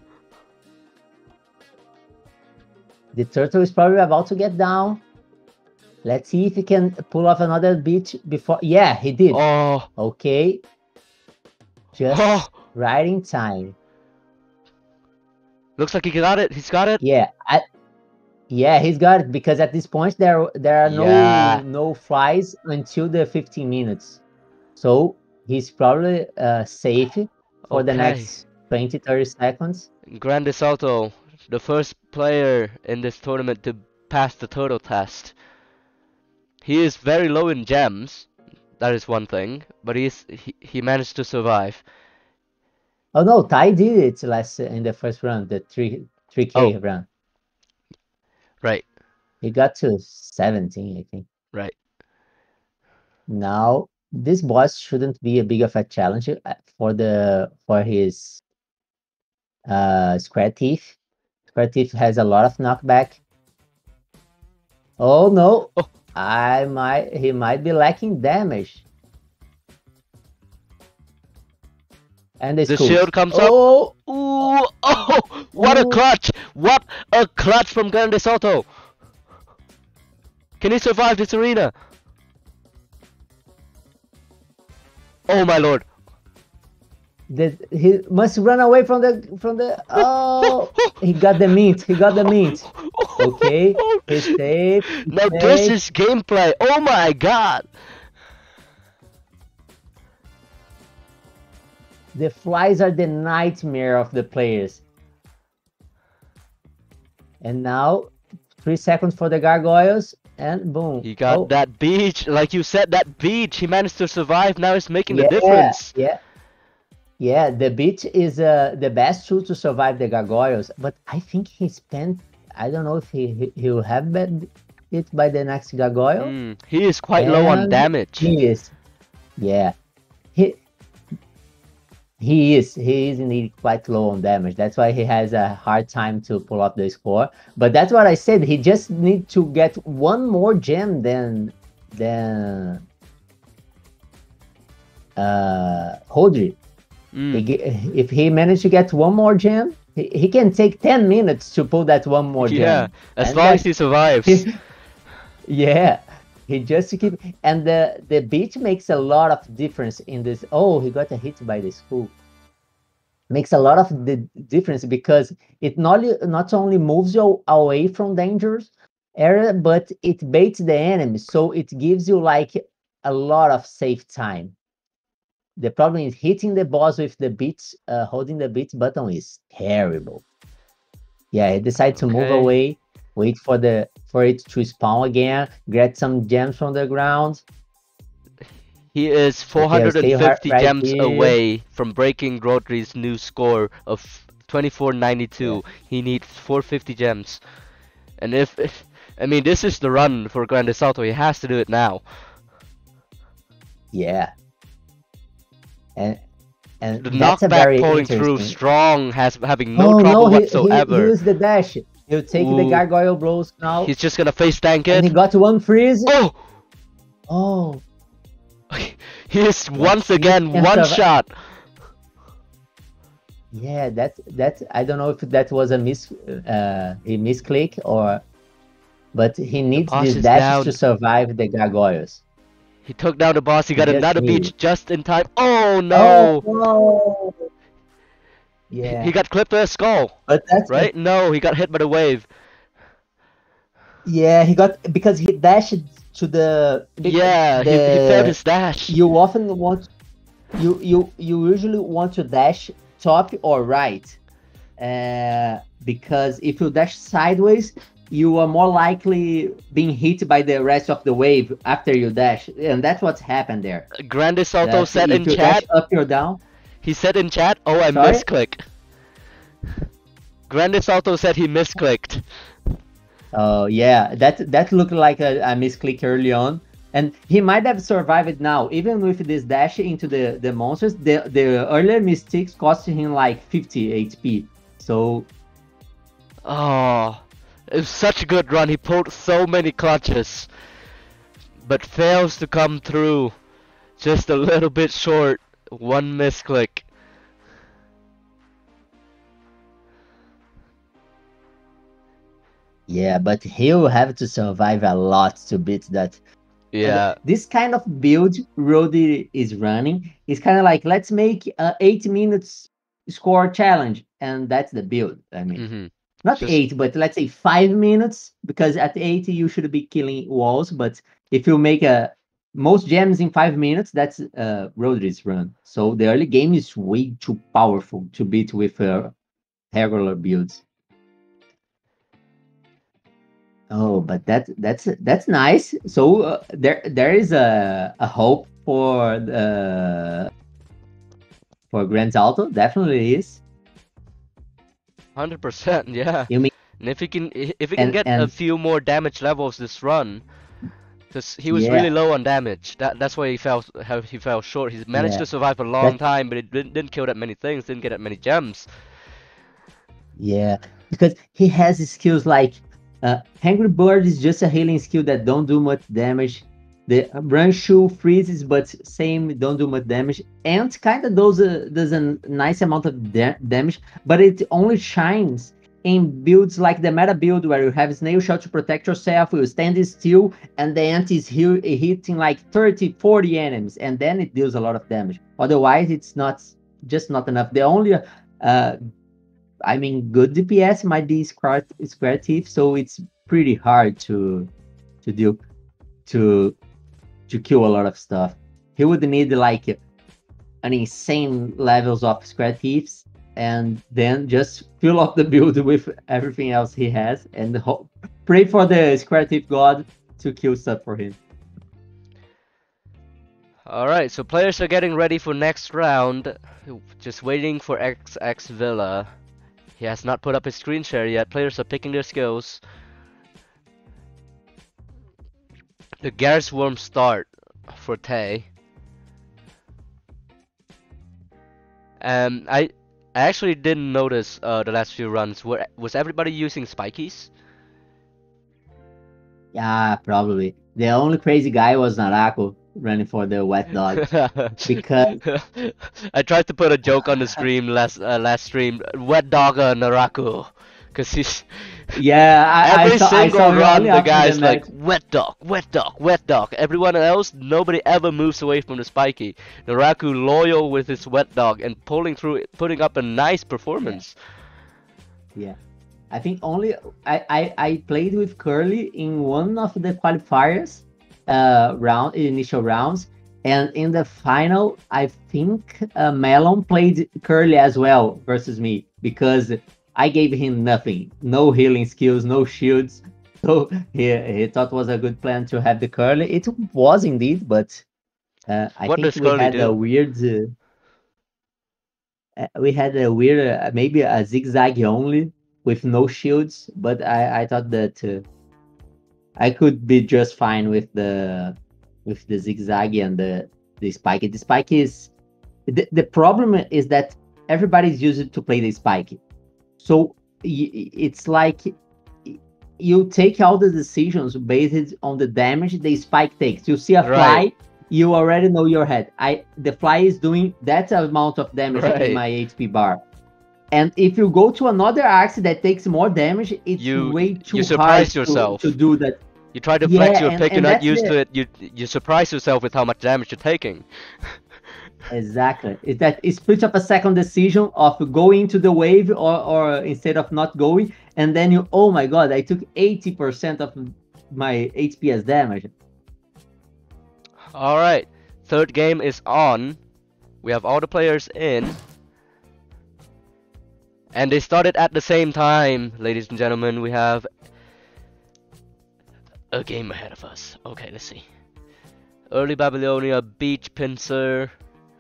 The turtle is probably about to get down. Let's see if he can pull off another beat before. Yeah, he did. Oh, Okay. Just oh. right in time. Looks like he got it. He's got it. Yeah, I, Yeah, he's got it because at this point there there are Yeah. no no flies until the fifteen minutes. So he's probably uh, safe for the Okay. next twenty thirty seconds. Grande Salto, the first player in this tournament to pass the turtle test. He is very low in gems. That is one thing, but he's he, he managed to survive. Oh no, Ty did it last in the first round, the three three K Oh. round. Right, He got to seventeen, I think. right. Now this boss shouldn't be a big of a challenge uh, for the for his uh Square Thief. Square Thief has a lot of knockback. Oh no, Oh. I might he might be lacking damage. And the, The schools. shield comes up. Oh, Ooh, oh, what a Oh. clutch! What a clutch from Grande Salto! Can he survive this arena? Oh my lord! the, he must run away from the from the. Oh, he got the mint. He got the mint. Okay, he's safe. he's Now this safe. is gameplay. Oh my god! The flies are the nightmare of the players. And now, three seconds for the gargoyles, and boom. He got Oh, that beach, like you said, that beach. He managed to survive. Now it's making yeah, the difference. Yeah, yeah. The beach is uh, the best tool to survive the gargoyles, but I think he spent. I don't know if he he, he will have been it by the next gargoyle. Mm, he is quite low on And damage. He is. Yeah. He he is he is indeed quite low on damage. That's why he has a hard time to pull up the score. But that's what I said. He just need to get one more gem than than uh Hodri. Mm. He ge- if he managed to get one more gem, he, he can take ten minutes to pull that one more gem. Yeah, as And long as that- he survives. Yeah, he just keep and the the beat makes a lot of difference in this. Oh, he got a hit by the school. Makes a lot of the difference because it not not only moves you away from dangerous area, but it baits the enemy, so it gives you like a lot of safe time. The problem is hitting the boss with the beats, uh, holding the beats button is terrible. Yeah, he decided to move Okay. away, wait for the for it to spawn again, get some gems from the ground. He is Okay, four hundred stay fifty right gems here. away from breaking Rodri's new score of twenty-four ninety-two. He needs four hundred fifty gems. And if, if I mean, this is the run for Grande Salto. He has to do it now. Yeah. And and The that's a very knockback pulling through interesting. strong, has having no Oh trouble no, he, he, he whatsoever. used the dash. He'll take the Ooh. gargoyle blows now. He's just gonna face tank And he it. got one freeze. Oh! Oh, He is once see, again can't one survive. shot. yeah, that that I don't know if that was a miss uh a misclick or but he needs boss this is dash down. to survive the gargoyles. He took down the boss. He got Just another me. beach just in time. Oh no! Oh, no. He- Yeah. He got clipped to his skull, But that's right? No, he got hit by the wave. yeah, he got because he dashed to the Yeah, the, he, he failed his dash. you often want you you you usually want to dash top or right uh, because if you dash sideways you are more likely being hit by the rest of the wave after you dash, and that's what's happened there. Grande Salto That said if in you chat. dash up or down. He said in chat, "Oh, I Sorry? misclicked." Grande Salto said he misclicked. Oh yeah, that that looked like a, a misclick early on, and he might have survived now, even with this dash into the the monsters. The the earlier mistakes cost him like fifty H P. So Oh, it was such a good run. He pulled so many clutches, but fails to come through. Just a little bit short. One misclick. yeah, but he'll have to survive a lot to beat that. Yeah. This kind of build Rody is running is kind of like, let's make a eight minutes score challenge, and that's the build. I mean, hmm Not Just- eight, but let's say five minutes, because at eight you should be killing walls. But if you make a most gems in five minutes, that's uh, Rodri's run. So the early game is way too powerful to beat with uh, regular builds. Oh, but that that's that's nice. So uh, there there is a a hope for the for Grand Salto. Definitely is. Hundred percent, yeah. You mean And if he can, i- if he can And- get a and- few more damage levels this run, because he was Yeah. really low on damage. That that's why he fell, how he fell short. He managed Yeah. to survive a long That- time, but it didn't, didn't kill that many things. Didn't get that many gems. Yeah, because he has skills like uh, Hungry Bird is just a healing skill that don't do much damage. The Run Shoe freezes, but same don't do much damage. And kind of does a does a nice amount of da- damage, but it only shines in builds like the meta build where you have Snail Shot to protect yourself, you stand still, and the ant is he- hitting like thirty, forty enemies, and then it deals a lot of damage. Otherwise, it's not just not enough. The only uh, I mean, good D P S might be Square, Square Thief, so it's pretty hard to to do to to kill a lot of stuff. He would need like an insane levels of Square Thieves, and then just fill up the build with everything else he has, and hope, pray for the Square Thief god to kill stuff for him. Alright, so players are getting ready for next round. Just waiting for X X Villa. He has not put up his screen share yet. Players are picking their skills. The Garrus Worm start for Tay. Um, I I actually didn't notice uh, the last few runs. Were, was everybody using spikies? Yeah, probably. The only crazy guy was Narako running for the wet dog. Because- I tried to put a joke on the stream last uh, last stream. Wet dog uh, Naraku, cause he's Yeah, I, every I saw, I single saw run Ronnie the after guy's like match. wet dog, wet dog, wet dog. Everyone else, nobody ever moves away from the spiky. Naraku loyal with his wet dog and pulling through, it, putting up a nice performance. Yeah, I think only I, I I played with Curly in one of the qualifiers, uh, round initial rounds, and in the final, I think uh, Melon played Curly as well versus me because I gave him nothing, no healing skills, no shields. So he he thought it was a good plan to have the Curly. It was indeed, but uh, I What think does we Curly had do? a weird. Uh, uh, we had a weird, uh, maybe a zigzag only with no shields, but I, I thought that uh, I could be just fine with the with the zigzag and the the spike. The spike is the, the problem is that everybody's used to play the spike, so y- it's like y- you take all the decisions based on the damage the spike takes. You see a fly, Right. you already know your head. I the fly is doing that amount of damage Right. in my H P bar. And if you go to another axe that takes more damage, it's You- way too you hard surprise to- yourself. To, do that. You try to flex Yeah, your and- pick, you're and not that's used it. to it. You you surprise yourself with how much damage you're taking. Exactly. It's that it split up a second decision of going into the wave or, or instead of not going, and then you, oh my god, I took eighty percent of my H P as damage. All right, third game is on. We have all the players in. And they started at the same time, ladies and gentlemen. We have a game ahead of us. Okay, let's see. Early Babylonia, Beach Pincer.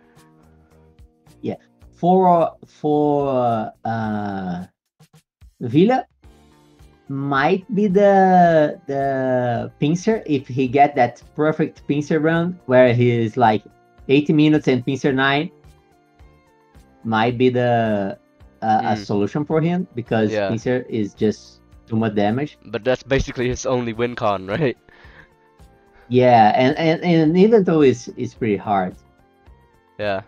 For for uh Villa might be the the pincer if he get that perfect pincer run where he is like eighty minutes and pincer nine might be the uh, a Mm. solution for him because Yeah. pincer is just too much damage. But that's basically his only win con, right? Yeah, and and, and even though it's it's pretty hard. Yeah.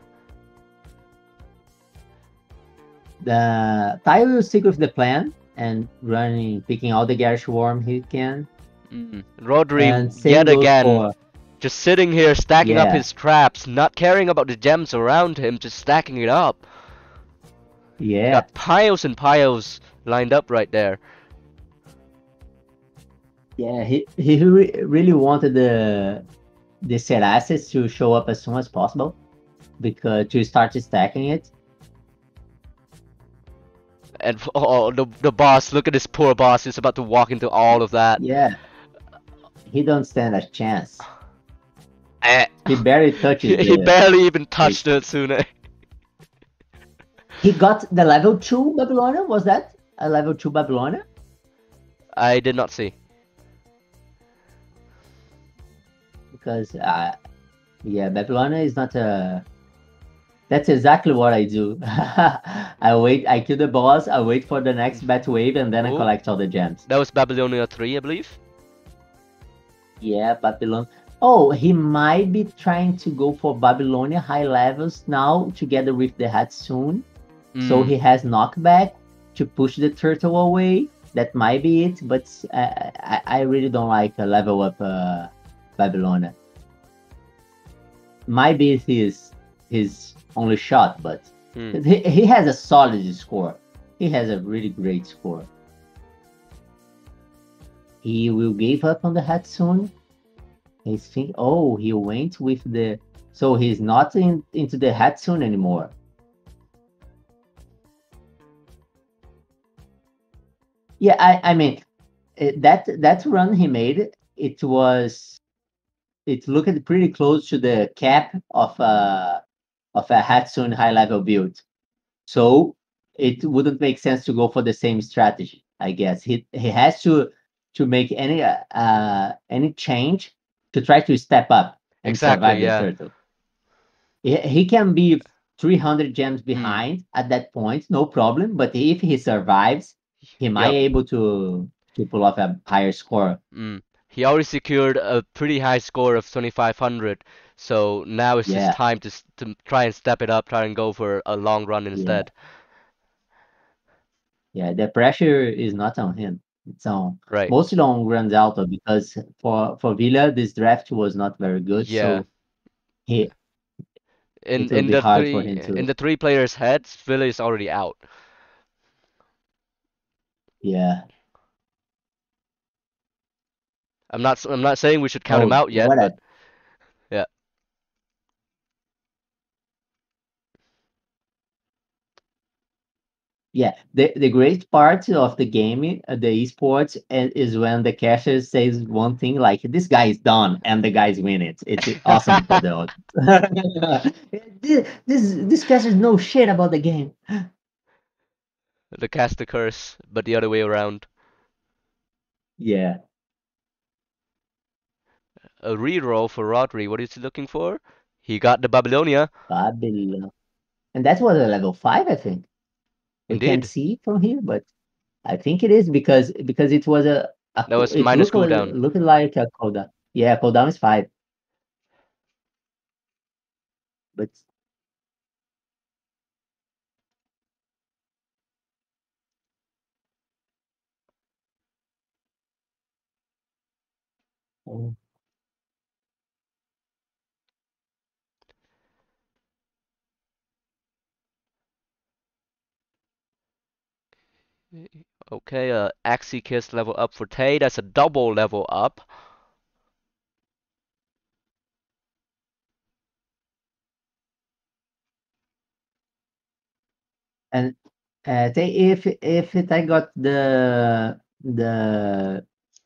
The Ty will stick with the plan and running, picking all the Garrus Worm he can. Mm. Rodri, And same yet goes again, for- just sitting here stacking up Yeah. his traps, not caring about the gems around him, just stacking it up. Yeah, Got piles and piles lined up right there. yeah. He he re really wanted the the Cerasis to show up as soon as possible because to start stacking it. And oh, the the boss, look at this poor boss. He's about to walk into all of that. Yeah, he don't stand a chance. Eh. He barely touches He the. barely even touched the Tsune. He got the level two Babylonia. Was that a level two Babylonia? I did not see. Because uh, yeah, Babylonia is not a. That's exactly what I do. I wait, I kill the boss, I wait for the next bat wave, and then I Ooh. collect all the gems. That was Babylonia three, I believe. Yeah, Babylon. Oh, he might be trying to go for Babylonia high levels now together with the Hatsune. So Mm. he has knockback to push the turtle away. That might be it, but uh, I, I really don't like a level up uh, Babylonia. Might be his his only shot, but Mm. he, he has a solid score. He has a really great score. He will give up on the Hatsune. He's think oh, he went with the so he's not in, into the Hatsune anymore. Yeah, I I mean eh, that that run he made, it was it looked pretty close to the cap of a of a Hatsune high level build. So it wouldn't make sense to go for the same strategy. I guess he he has to to make any uh, uh any change to try to step up and Exactly, survive the yeah. turtle. He, he can be three hundred gems Mm. behind at that point, no problem. But if he survives, he might Yep. able to to pull off a higher score. Mm. He already secured a pretty high score of twenty-five hundred, so now it's Yeah, just time to s- to try and step it up, try and go for a long run yeah, instead. yeah. The pressure is not on him. It's on Right. mostly on Granzalto because for for Villa this draft was not very good, Yeah. so he In it will in be the hard for three him in to. the three players' heads, Villa is already out. Yeah. I'm not s- I'm not saying we should count him Oh, out yet, what a but yeah. yeah. The the great part of the game, uh, the esports, i- is when the caster says one thing like "this guy is done" and the guys win it. It's awesome for the audience. this this this caster knows no shit about the game. The cast the curse, but the other way around. Yeah, A reroll for Rodri. What is he looking for? He got the Babylonia. Babylon, and that was a level five, I think. We can't Indeed. see from here, but I think it is because because it was a, a That co- was it minus looked cooldown. looked like a cooldown. Yeah, cooldown is five, but oh, Okay, uh, Axie Kiss level up for Tay. That's a double level up. and uh, they, if if it, I got the the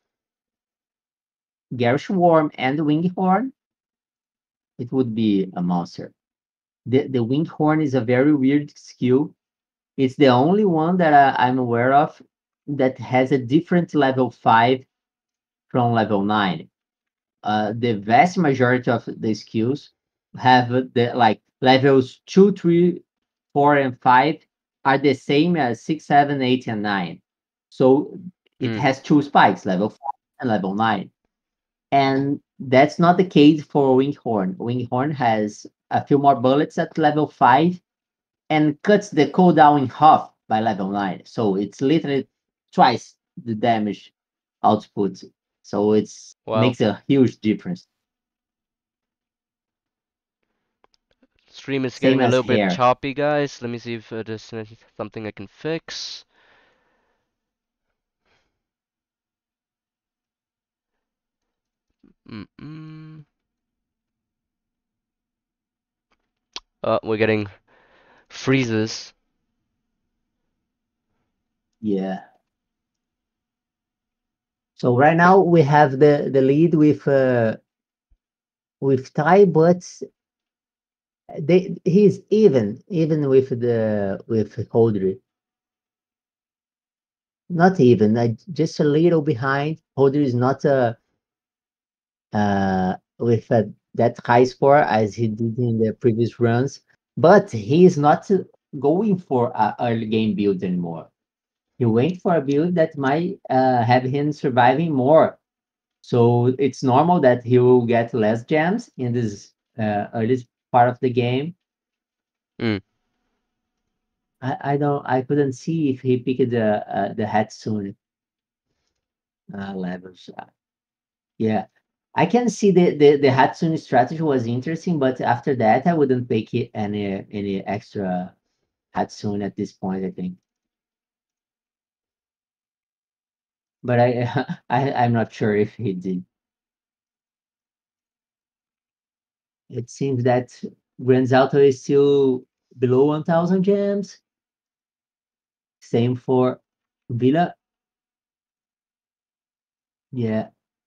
Garish Worm and the Winghorn, it would be a monster. The the Winghorn is a very weird skill. It's the only one that I, I'm aware of that has a different level five from level nine. Uh, the vast majority of the skills have the like levels two, three, four, and five are the same as six, seven, eight, and nine. So it Mm. has two spikes, level five and level nine. And that's not the case for Winghorn. Winghorn has a few more bullets at level five and cuts the cooldown in half by level nine. So it's literally twice the damage output. So it's Wow. makes a huge difference. Stream is Same getting a as little bit hair. choppy, guys. Let me see if uh, there's any- something I can fix. Mm-mm. Uh, we're getting freezes. Yeah. So right now we have the the lead with uh with Ty, but they he's even even with the with Holdry. Not even, uh, just a little behind. Holdry is not uh uh with uh, that high score as he did in the previous runs, but he is not going for a early game build anymore. He went for a build that might uh, have him surviving more. So it's normal that he will get less gems in this uh, early part of the game. Mm. I, I don't I couldn't see if he picked the uh, the Hatsune uh, levels. Uh, Yeah, I can see the, the the Hatsune strategy was interesting, but after that I wouldn't pick it any any extra Hatsune at this point, I think. But I, I I'm not sure if he did. It seems that Grand Auto is still below one thousand gems. Same for Villa. Yeah,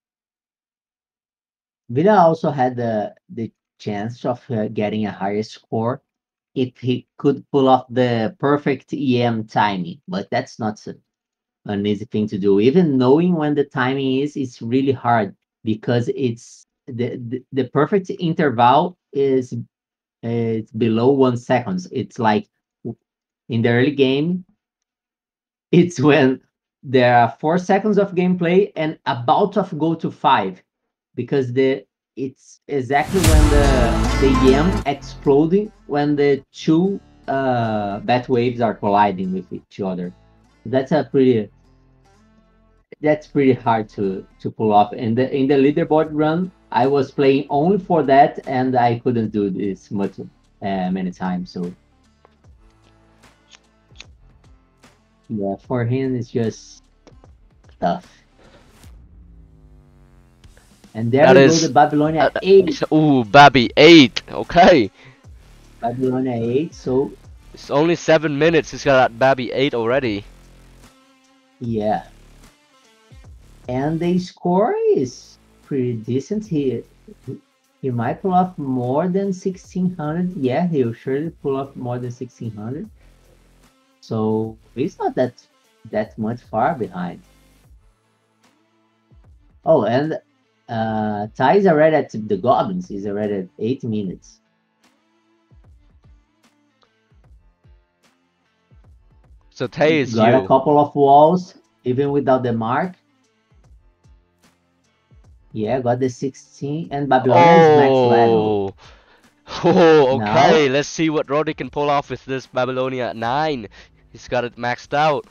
Villa also had the the chance of uh, getting a higher score if he could pull off the perfect E M timing, but that's not so- an easy thing to do. Even knowing when the timing is, it's really hard because it's the the, the perfect interval is uh, it's below one seconds. It's like in the early game, it's when there are four seconds of gameplay and about to go to five, because the it's exactly when the the yam exploding when the two uh bat waves are colliding with each other. That's a pretty that's pretty hard to to pull off. In the in the leaderboard run, I was playing only for that, and I couldn't do this much uh, many times. So yeah, for him it's just tough. And there That we go, the is. Uh, Babylonia eight. ooh, Babby eight. Okay. Babylonia eight. So It's only seven minutes. He's got that Babby eight already. yeah. And the score is pretty decent. He he might pull off more than sixteen hundred. Yeah, he'll surely pull off more than sixteen hundred. So he's not that that much far behind. Oh, and uh Ty is already at the Goblins. He's already at eight minutes. So Tay is Got a you. couple of walls, even without the mark. Yeah, got the sixteen, and Babylonia is max level. Oh. Oh, okay. Now, Let's see what Roddy can pull off with this Babylonia at nine. He's got it maxed out.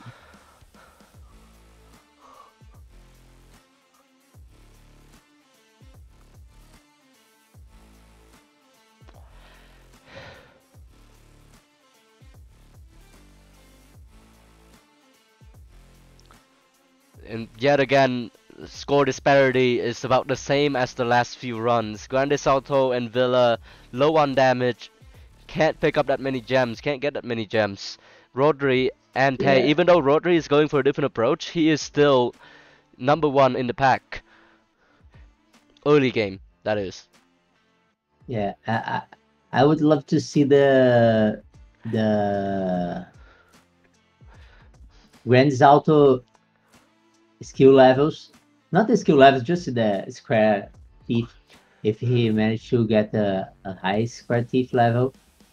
And yet again, score disparity is about the same as the last few runs. Grande Salto and Villa low on damage, can't pick up that many gems, can't get that many gems. Rodri and Tay, yeah, even though Rodri is going for a different approach, he is still number one in the pack. Early game, that is. yeah. I, I, I would love to see the the Grand Auto skill levels, not the skill levels, just the square teeth. If he managed to get a, a high square teeth level,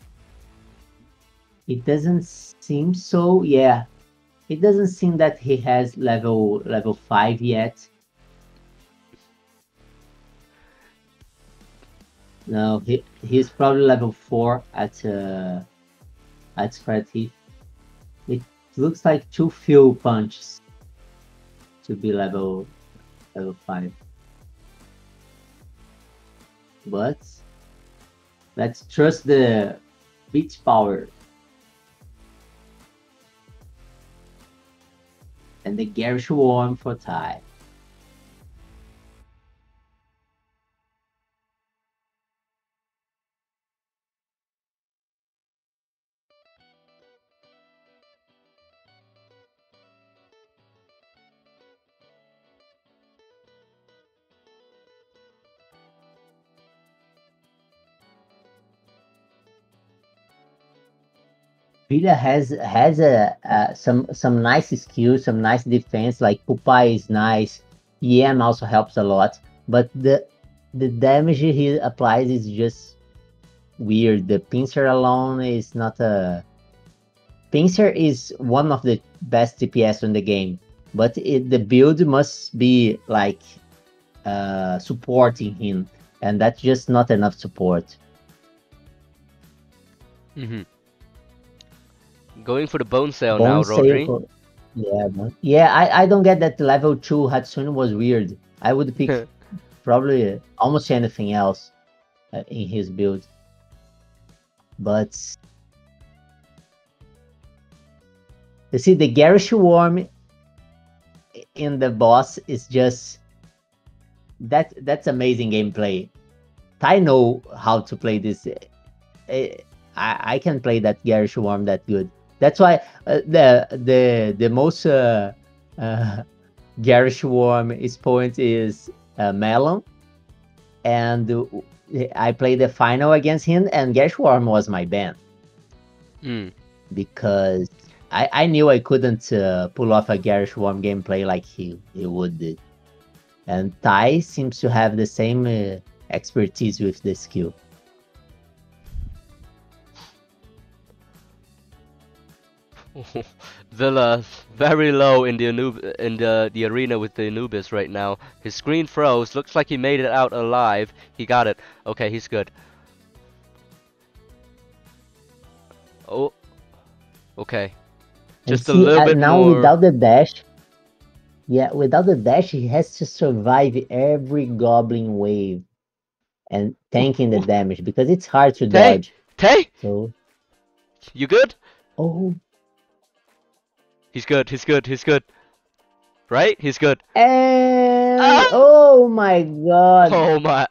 it doesn't seem so. Yeah, it doesn't seem that he has level level five yet. No, he he's probably level four at uh at square teeth. It looks like too few punches to be level level five. But Let's trust the beach power. And the Garish Worm for Tai. Villa has has a uh, some some nice skills, some nice defense. Like Pupai is nice. E M also helps a lot, but the the damage he applies is just weird. The pincer alone is not a. Pincer is one of the best D P S in the game, but it, the build must be like uh, supporting him, and that's just not enough support. Mm-hmm. Going for the bone sale Bone now, sale Rodri. for- yeah, man. Yeah, I, I don't get that level two Hatsune was weird. I would pick probably almost anything else uh, in his build. But you see, the Garish Worm in the boss is just that that's amazing gameplay. I know how to play this. I, I can play that Garish Worm that good. That's why uh, the the the most uh, uh, Garish Worm is point is uh, Melon, and uh, I played the final against him, and Garish Worm was my ban Mm. because I, I knew I couldn't uh, pull off a Garish Worm gameplay like he he would did, and Tai seems to have the same uh, expertise with the skill. Villa very low in the Anub in the the arena with the Anubis right now. His screen froze. Looks like he made it out alive. He got it. Okay, he's good. Oh, okay. And Just a see, little uh, bit now more. without the dash, yeah, without the dash, he has to survive every goblin wave and tanking the damage because it's hard to Tay, dodge. Tay, So, you good? oh, He's good. He's good. He's good. Right? He's good. and Ah! oh my god, Oh my.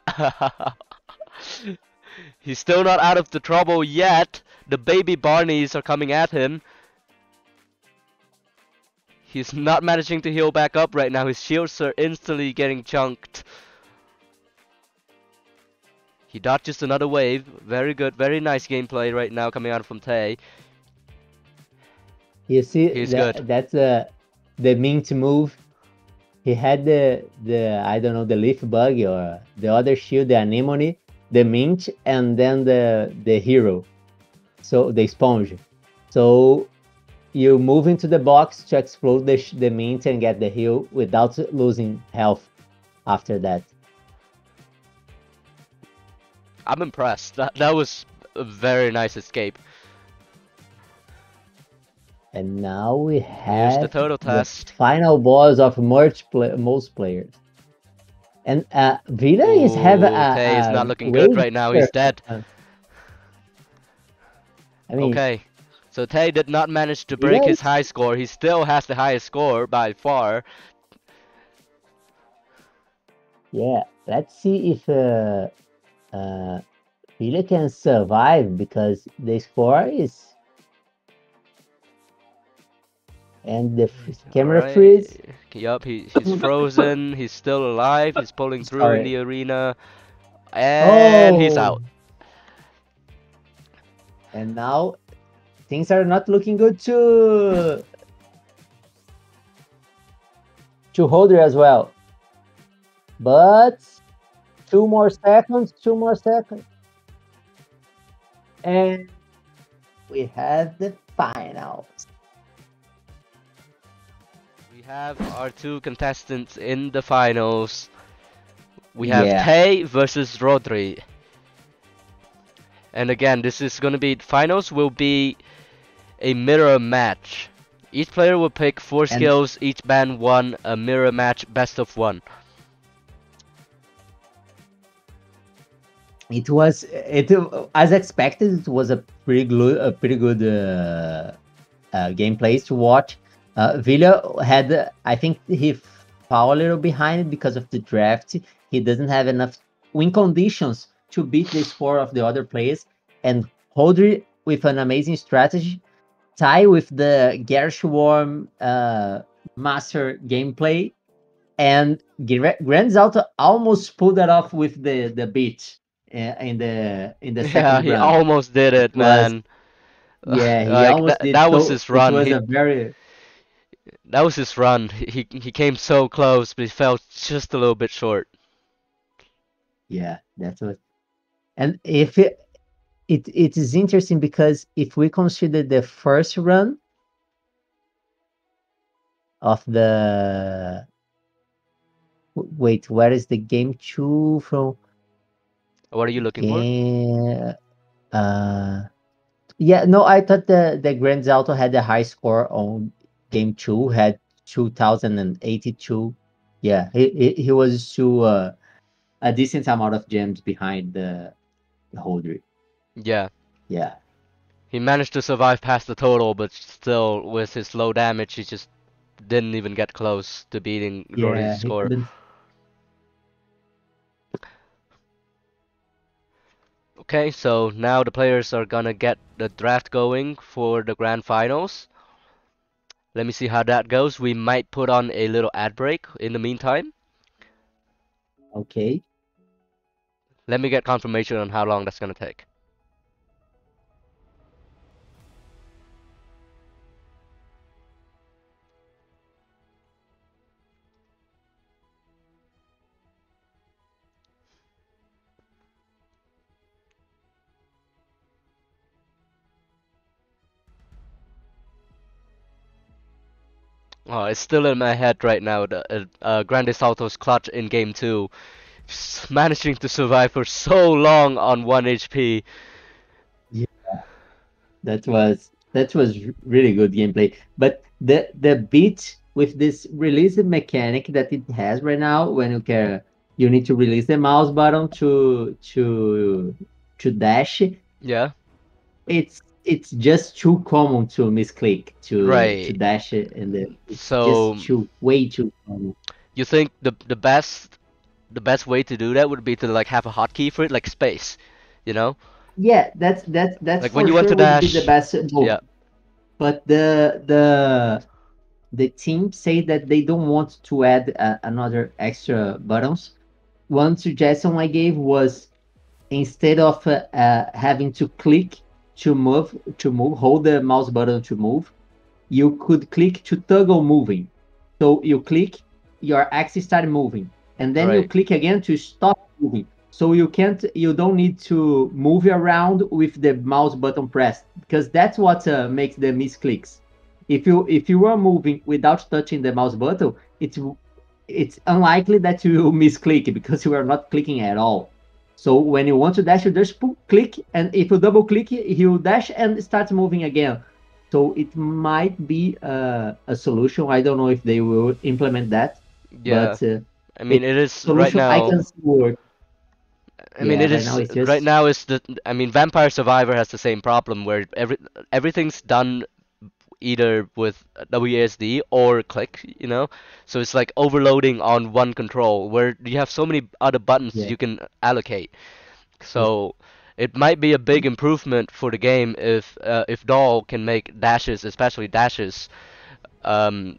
He's still not out of the trouble yet. The baby Barneys are coming at him. He's not managing to heal back up right now. His shields are instantly getting chunked. He dodges another wave. Very good. Very nice gameplay right now coming out from Tay. you see, He's that, good. that's uh, the mint move. He had the the I don't know the leaf bug or the other shield, the anemone, the mint, and then the the hero. So the sponge. So you move into the box to explode the, sh- the mint and get the heal without losing health after that. I'm impressed. That that was a very nice escape. And now we Here's have the total test. final boss of merge pla- most players. And uh, Villa is have a, Ooh, Tay is a not looking good way right now. He's better- dead. I mean, Okay. So Tay did not manage to break his Yes. high score. He still has the highest score by far. yeah. Let's see if uh, uh, Villa can survive because the score is. And the f- camera Alright. freeze. Yup, he, he's frozen. He's still alive. He's pulling through in Sorry. the arena. And he's Oh. out. And now things are not looking good to to Holder as well. But two more seconds, two more seconds. And we have the finals. We have our two contestants in the finals. We have Yeah. Tay versus Rodri. And again, this is gonna be finals will be a mirror match. Each player will pick four And- skills, each band one, a mirror match, best of one. it was it as expected. It was a pretty good, a pretty good uh, uh, gameplays to watch. Uh, Villa had, uh, I think he fell a little behind because of the draft. He doesn't have enough win conditions to beat the score of the other players. And Hodri with an amazing strategy, tie with the Gershworm uh, master gameplay, and Gra- Grand Zalto almost pulled that off with the the beat uh, in the in the Yeah, second he run. almost did it, It was man. yeah, he Like almost that did. that was So his it run. was He a very that was his run. He he came so close, but he fell just a little bit short. yeah. That's what. And if it it it is interesting because if we consider the first run of the w- wait, where is the game two from? What are you looking for? Game, uh, yeah, no, I thought the the Grand Zalto had a high score on game two, had two thousand eighty-two. Yeah, he he, he was to uh, a decent amount of gems behind the, the holder. Yeah. Yeah, He managed to survive past the total, but still, with his low damage, he just didn't even get close to beating Rory's yeah, he score. couldn't. Okay, so now the players are gonna get the draft going for the grand finals. Let me see how that goes. We might put on a little ad break in the meantime. Okay. Let me get confirmation on how long that's gonna take. Oh, it's still in my head right now. The uh, uh, Grande Salto's clutch in game two, s- managing to survive for so long on one H P. Yeah, that was that was r- really good gameplay. But the the beat with this release mechanic that it has right now, when you can you need to release the mouse button to to to dash. Yeah, It's it's just too common to misclick to to right. dash it, and the, it's just So too way too common. you think the the best the best way to do that would be to like have a hotkey for it, like space, you know? Yeah, that's that's that's Like when for you want sure to would be the dash, best move. yeah, But the the the team say that they don't want to add uh, another extra buttons. One suggestion I gave was instead of uh, uh, having to click to move to move, hold the mouse button to move, you could click to toggle moving. So you click, your axis start moving, and then you right. click again to stop moving. So you can't, you don't need to move around with the mouse button pressed, because that's what uh, makes the misclicks. If you if you are moving without touching the mouse button, it's it's unlikely that you will misclick because you are not clicking at all. So when you want to dash, you just pu- click, and if you double click, he will dash and start moving again. So it might be uh, a solution. I don't know if they will implement that, Yeah. but uh, I mean, it's it a is right solution I now. can see work. I mean, Yeah, it right now is it's right just now is the. I mean, Vampire Survivor has the same problem where every everything's done either with W A S D or click, you know? So it's like overloading on one control where you have so many other buttons yeah, you can allocate. yeah, So it might be a big improvement for the game if uh, if Doll can make dashes, especially dashes, um,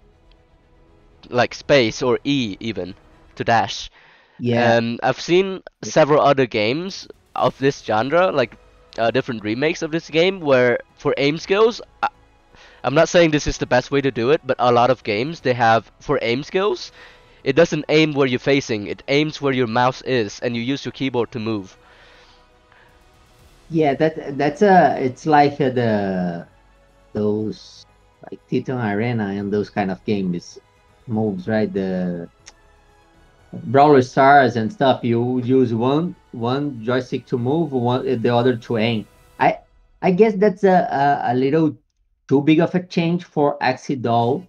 like space or E even to dash. yeah, Um, I've seen several other games of this genre, like uh, different remakes of this game, where for aim skills, I, I'm not saying this is the best way to do it, but a lot of games they have for aim skills, it doesn't aim where you're facing, it aims where your mouse is, and you use your keyboard to move. yeah. That that's uh it's like uh, the those like Titan Arena and those kind of games moves, right? The Brawler Stars and stuff, you use one one joystick to move, one the other to aim. I I guess that's a a, a little too big of a change for Axidol.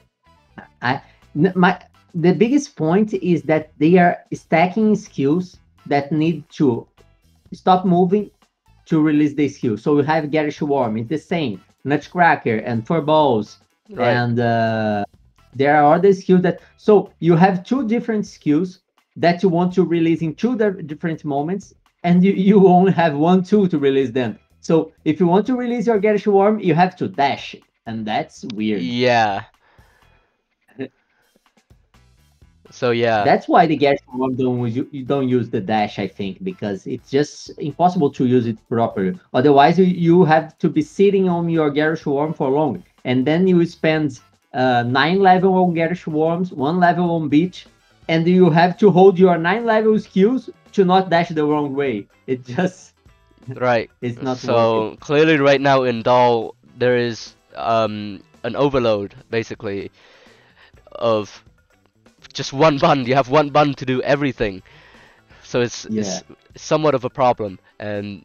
I n- my the biggest point is that they are stacking skills that need to stop moving to release the skill. So you have Garish Worm, it's the same. Nutcracker and Furballs. Right. And uh, there are other skills that. So you have two different skills that you want to release in two di- different moments, and you, you only have one tool to release them. So if you want to release your Garish Worm, you have to dash. And that's weird. Yeah. So yeah. That's why the Garish Worm don't use- you don't use the dash, I think, because it's just impossible to use it properly. Otherwise, you, you have to be sitting on your Garish Worm for long, and then you spend uh, nine level on Garish Worms, one level on Beach, and you have to hold your nine level skills to not dash the wrong way. It just Right. it's not So working. clearly, right now in Doll, there is um an overload basically of just one button. You have one button to do everything. So it's Yeah, it's somewhat of a problem. And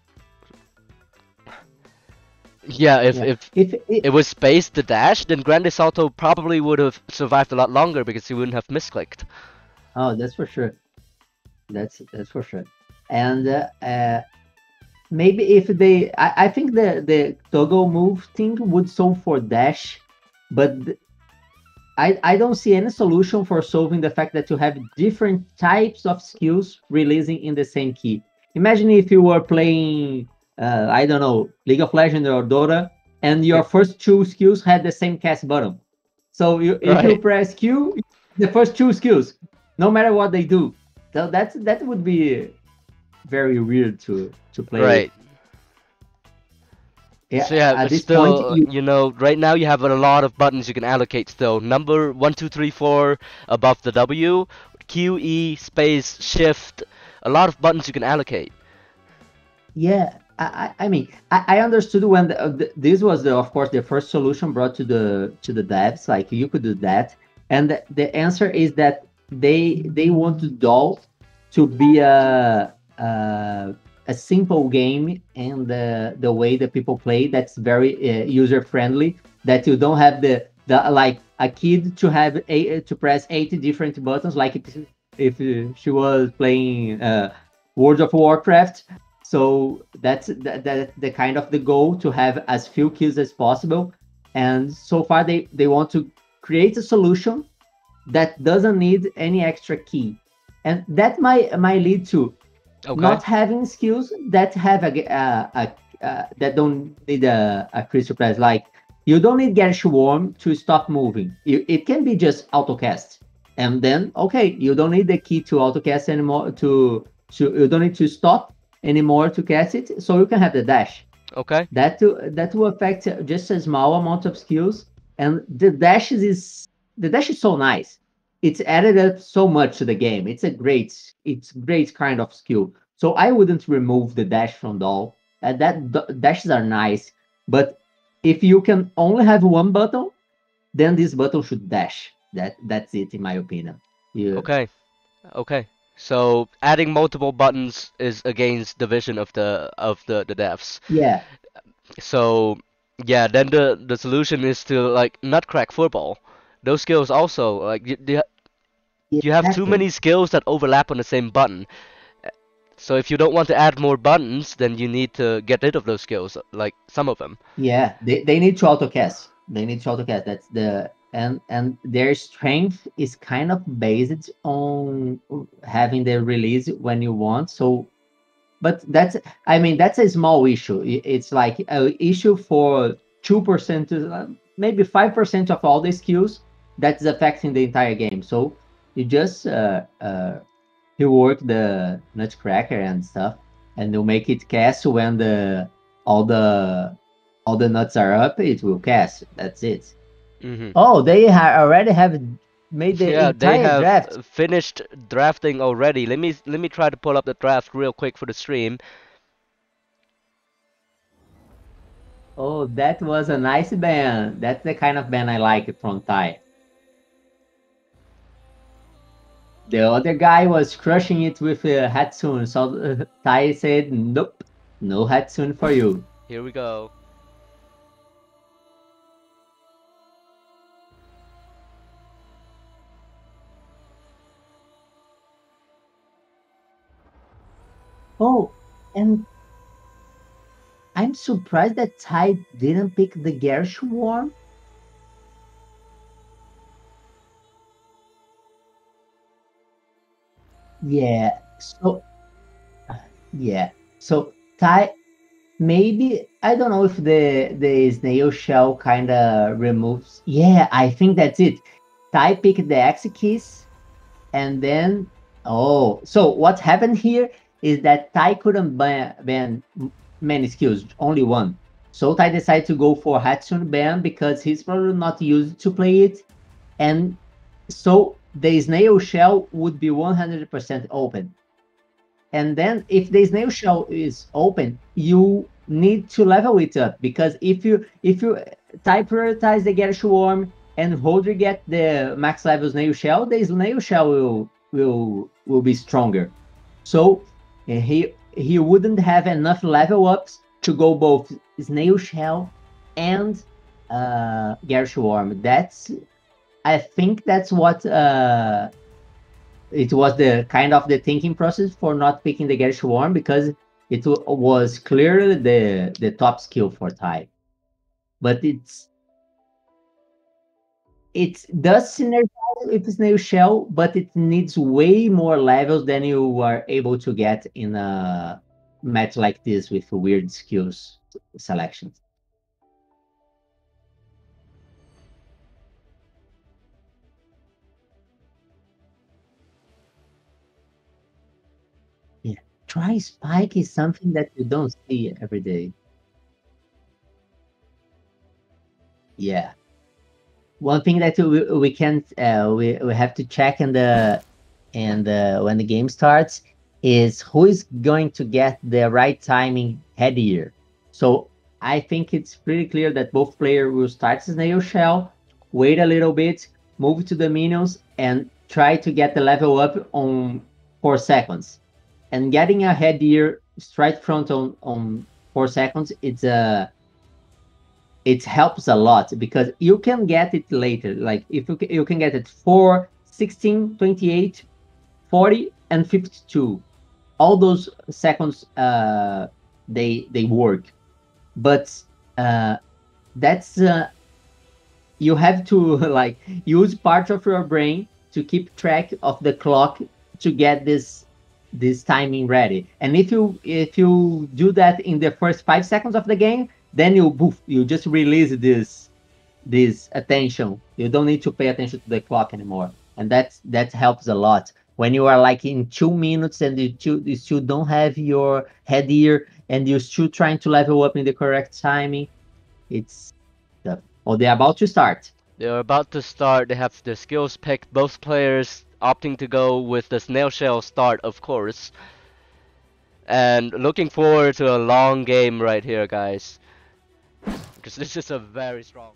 yeah, if yeah. if If it, it was spaced the dash, then Grande Salto probably would have survived a lot longer because he wouldn't have misclicked. oh, that's for sure. That's that's for sure. And uh, uh, maybe if they, I, I think the the toggle move thing would solve for dash, but th- I I don't see any solution for solving the fact that you have different types of skills releasing in the same key. Imagine if you were playing, uh, I don't know, League of Legends or Dota, and your first two skills had the same cast button. So you, if you Right, press Q, the first two skills, no matter what they do, so that's that would be very weird to to play with. right. Yeah, So yeah, at but this point, still, you you know, right now you have a lot of buttons you can allocate still. Number one, two, three, four above the W, Q, E, space, shift, a lot of buttons you can allocate. yeah. I, I I mean, I, I understood when the, uh, th- this was the, of course, the first solution brought to the to the devs. Like you could do that, and the, the answer is that they they want to doll to be a a, a simple game, and the the way that people play that's very uh, user friendly. That you don't have the the like a kid to have a, to press eighty different buttons, like if, if uh, she was playing uh, World of Warcraft. So that's that, that the kind of the goal, to have as few keys as possible. And so far they they want to create a solution that doesn't need any extra key, and that might might lead to Okay, not having skills that have a, g- a, a, uh, that don't need a, a crystal press. Like you don't need Garish Worm to stop moving. You, it can be just autocast, and then okay, you don't need the key to autocast anymore. To to you don't need to stop anymore to cast it, so you can have the dash. okay, That to, that will affect just a small amount of skills, and the dash is the dash is so nice. It's added up so much to the game. It's a great, it's great kind of skill. So I wouldn't remove the dash from doll. And that d- dashes are nice, but if you can only have one button, then this button should dash. That that's it in my opinion. Yeah, okay, okay. So adding multiple buttons is against the vision of the of the the devs. yeah, So yeah, then the the solution is to like nutcrack football. Those skills also like you, you you have too exactly. many skills that overlap on the same button. So if you don't want to add more buttons, then you need to get rid of those skills, like some of them. Yeah, they, they need to autocast. They need to autocast. That's the and and their strength is kind of based on having the release when you want. So, but that's I mean that's a small issue. I- It's like a issue for two percent, to, maybe five percent of all the skills that's affecting the entire game. So you just uh, uh, rework the Nutcracker and stuff, and you'll make it cast when the all the all the nuts are up. It will cast. That's it. Hmm. Oh, they ha- already have made the Yeah, they entire have draft. uh, finished drafting already. Let me let me try to pull up the draft real quick for the stream. Oh, that was a nice band. That's the kind of band I like from Thai. The other guy was crushing it with uh, Hatsune, so uh, Tai said, "Nope, no Hatsune for you." Here we go. Oh, And I'm surprised that Ty didn't pick the Garish Worm. Yeah. So yeah. So Ty, maybe I don't know if the the snail shell kind of removes. Yeah, I think that's it. Ty picked the X keys, and then oh, so what happened here is that Ty couldn't ban, ban many skills, only one. So Ty decided to go for Hatsune ban because he's probably not used to play it, and so the snail shell would be one hundred percent open. And then if the snail shell is open, you need to level it up because if you if you type prioritize the Garish Worm and Holder get the max level snail shell, the snail shell will will will be stronger. So uh, he he wouldn't have enough level ups to go both snail shell and uh, Garish Worm. That's I think that's what uh, it was the kind of the thinking process for not picking the Garish Worm because it w- was clearly the the top skill for Ty. But it's it does synergize with Snail Shell, but it needs way more levels than you are able to get in a match like this with weird skills selections. Yeah. Try Spike is something that you don't see every day. Yeah. One thing that we, we can uh, we, we have to check in the and uh, when the game starts is who is going to get the right timing headier. So I think it's pretty clear that both players will start Snail Shell, wait a little bit, move to the minions, and try to get the level up on four seconds. And getting a headier straight front on on four seconds, it's a it helps a lot because you can get it later. Like if you, you can get it four, sixteen, twenty-eight, forty, and fifty-two. All those seconds uh, they they work, but uh, that's uh, you have to like use part of your brain to keep track of the clock to get this this timing ready. And if you if you do that in the first five seconds of the game, then you boof, you just release this this attention. You don't need to pay attention to the clock anymore, and that's that helps a lot. When you are like in two minutes and you, two, you still don't have your head ear and you're still trying to level up in the correct timing, it's the oh they're about to start. They're about to start. They have the skills picked. Both players opting to go with the snail shell start, of course. And looking forward to a long game right here, guys. Because this is a very strong.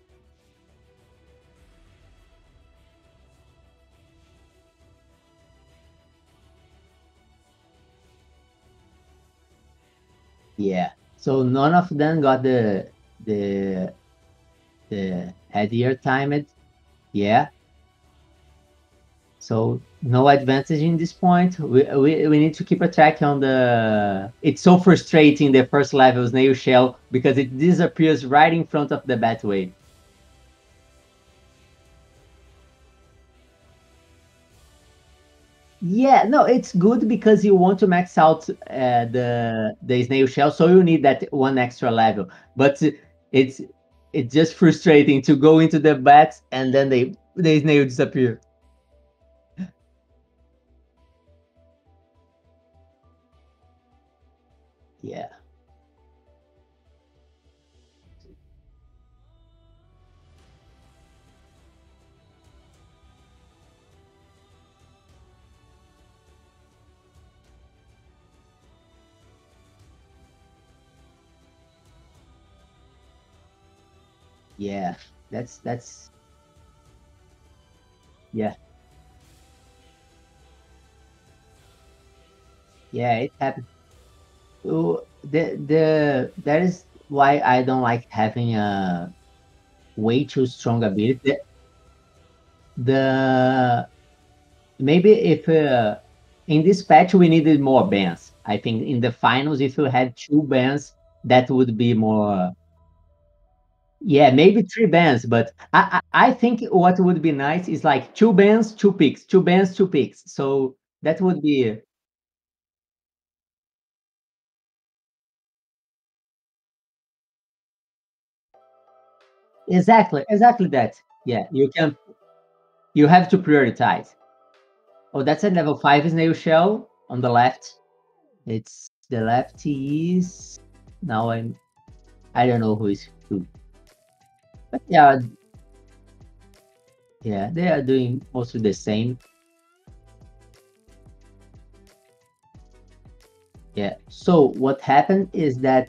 Yeah. So none of them got the the the headier timed. Yeah. So no advantage in this point. We, we, we need to keep a track on the. It's so frustrating the first level snail shell because it disappears right in front of the Batwave. Yeah, no, it's good because you want to max out uh, the the snail shell, so you need that one extra level. But it's it's just frustrating to go into the bats and then they the snail disappear. Yeah. Yeah, that's that's yeah. Yeah, it happened. Oh, the the that is why I don't like having a way too strong ability. The, the maybe if uh, in this patch we needed more bans. I think in the finals, if you had two bands, that would be more. Yeah, maybe three bands, but I, I I think what would be nice is like two bands, two picks, two bands, two picks. So that would be exactly exactly that. Yeah, you can you have to prioritize. Oh, that's at level five is Nail Shell on the left. It's the lefty is now I'm I don't know who is who. But yeah, yeah, they are doing mostly the same. Yeah. So what happened is that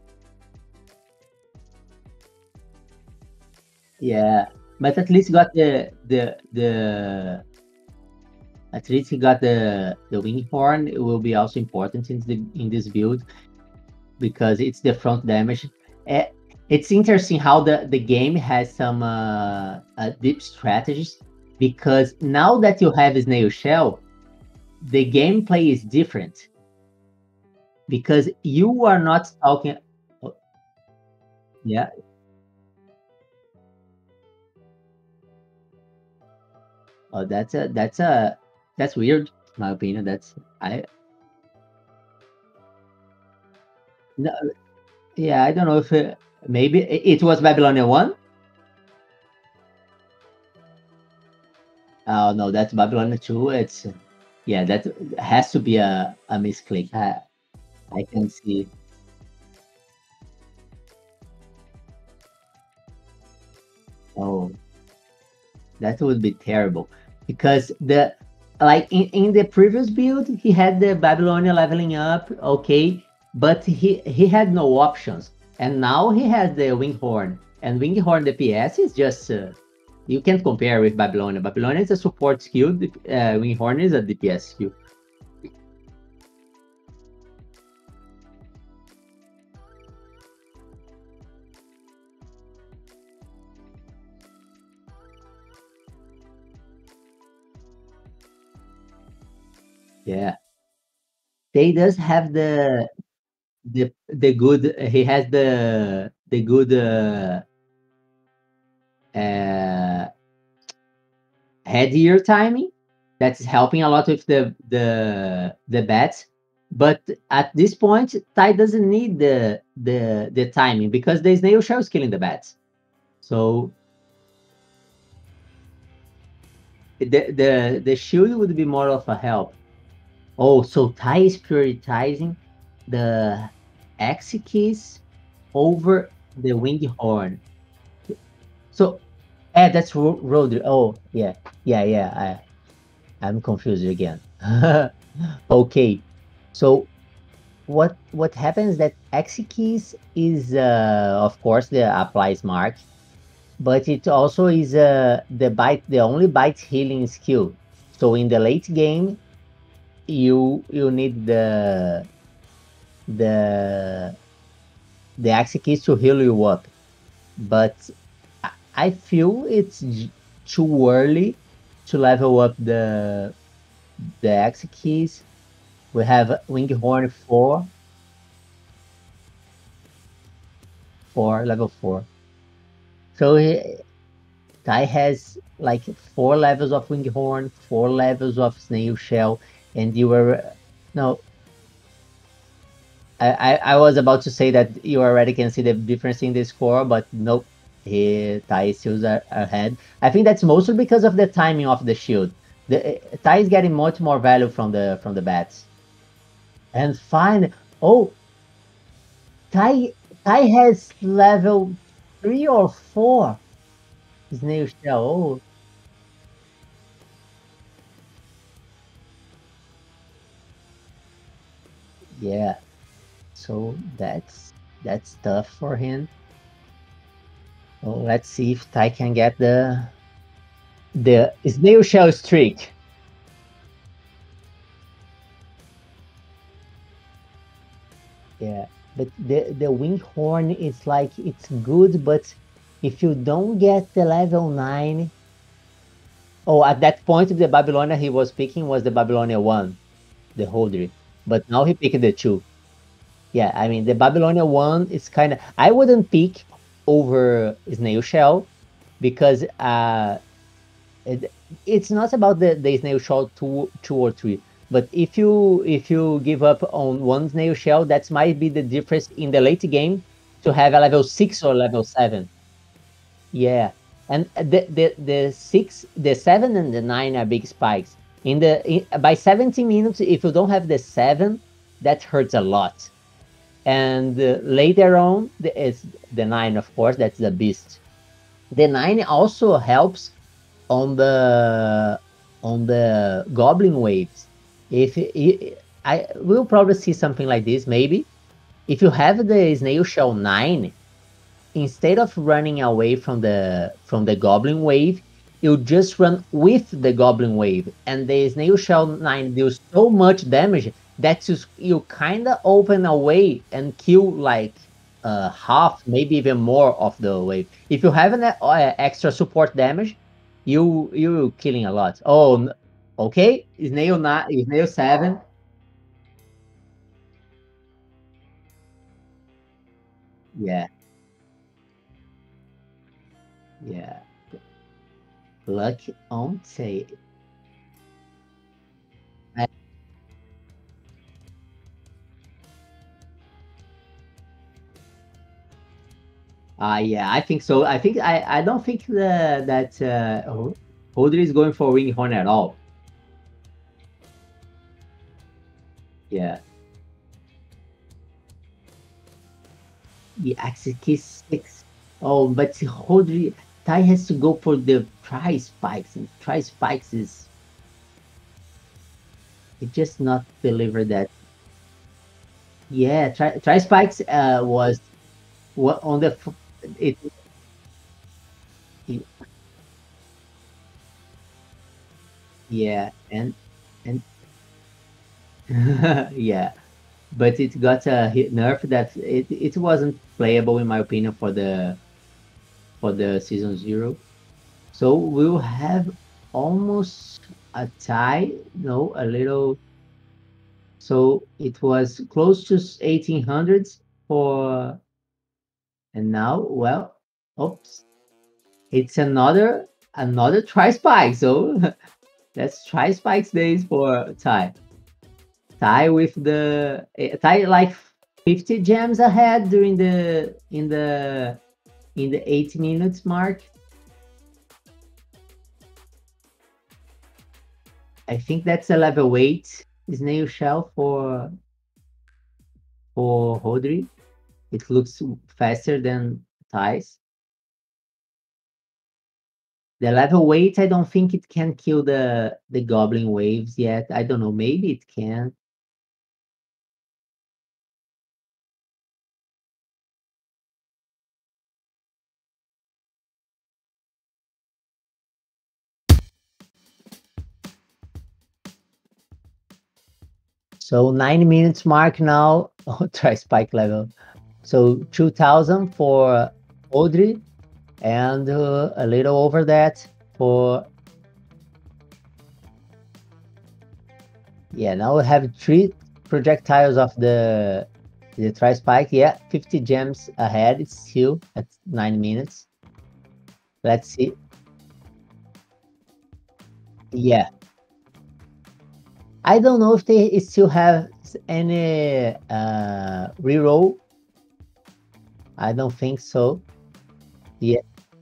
yeah, but at least got the the the at least he got the the wing horn. It will be also important in the in this build because it's the front damage. Eh, it's interesting how the the game has some uh, uh, deep strategies because now that you have Snail Shell, the gameplay is different because you are not talking. Oh, yeah. Oh, that's a that's a that's weird. In my opinion, that's I no, yeah, I don't know if it, maybe it, it was Babylonia one. Oh no, that's Babylonia two. It's yeah, that has to be a a misclick. I, I can see. Oh, that would be terrible because the like in, in the previous build he had the Babylonia leveling up, okay, but he he had no options, and now he has the Winghorn, and Winghorn D P S is just uh, you can't compare with Babylonia. Babylonia is a support skill. D- Uh, Winghorn is a D P S skill. Yeah, they does have the the the good. He has the the good uh, uh, headier timing that's helping a lot with the the the bats. But at this point, Tai doesn't need the the the timing because the snail shell is killing the bats. So the the the shield would be more of a help. Oh, so Tai is prioritizing the X keys over the wing horn. So eh, that's Ro- Rodri. Oh yeah, yeah, yeah. I I'm confused again. Okay, so what what happens that Exekeys is uh, of course the applies mark, but it also is uh, the bite the only bite healing skill. So in the late game, you you need the the the Exekeys to heal you up. But I I feel it's j- too early to level up the the Exekeys. We have Winghorn four, four level four. So he, Kai has like four levels of Winghorn, four levels of Snail Shell, and you were no. I, I, I was about to say that you already can see the difference in the score, but nope. He Tai is still a- ahead. I think that's mostly because of the timing of the shield. The uh, Tai is getting much more value from the from the bats. And fine. Oh, Tai Tai has level three or four Snail Shell. Oh, yeah. So that's that's tough for him. Well, let's see if Tai can get the the snail shell streak. Yeah, but the the wing horn is like it's good, but if you don't get the level nine, oh, at that point the Babylonia he was picking was the Babylonia one, the Holdry. but now he picked the two. Yeah, I mean the Babylonia one is kind of, I wouldn't pick over Snail Shell because uh it, it's not about the, the snail shell two two or three, but if you if you give up on one snail shell, that might be the difference in the late game to have a level six or level seven. Yeah, and the the the six, the seven, and the nine are big spikes. In the in, by seventeen minutes, if you don't have the seven, that hurts a lot. And uh, later on, the, is the nine, of course, that's the beast. The nine also helps on the on the goblin waves. If I, I will probably see something like this, maybe if you have the snail shell nine, instead of running away from the from the goblin wave, you just run with the goblin wave, and the snail shell nine deals so much damage that you you kind of open a way and kill like uh, half, maybe even more of the wave. If you have an uh, extra support damage, you you killing a lot. Oh, n- okay, snail nine, snail seven. Yeah, yeah. Luck on say. Uh, yeah, I think so. I think I, I don't think the, that uh, Ho- Hodri is going for Wing Horn at all. Yeah, the Axis Kiss six. Oh, but Hodri, Tai has to go for the Tri Spikes, and Tri Spikes is it just not deliver that. Yeah, Tri, Tri Spikes uh, was what on the f- it, it- yeah, and and yeah, but it got a hit nerf that it it wasn't playable in my opinion for the for the season zero. So we'll have almost a tie, no, a little. So it was close to eighteen hundreds for, and now, well, oops, it's another another try spike. So that's try spikes days for tie. Tie with the eh, tie like fifty gems ahead during the in the in the eight minutes mark. I think that's a level eight snail shell for for Hodri. It looks faster than Ties. The level eight, I don't think it can kill the the goblin waves yet. I don't know. Maybe it can. So nine minutes mark now. Oh, try spike level. So two thousand for Audrey, and uh, a little over that for, yeah. Now we have three projectiles of the the tri spike. Yeah, fifty gems ahead. It's still at nine minutes. Let's see. Yeah, I don't know if they still have any uh reroll. I don't think so. Yeah.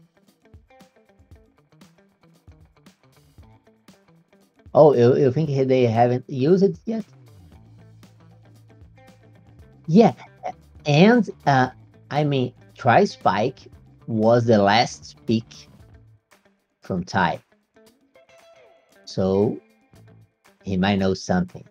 Oh, you, you think they haven't used it yet? Yeah, and uh, I mean, Tri Spike was the last pick from Ty, so he might know something.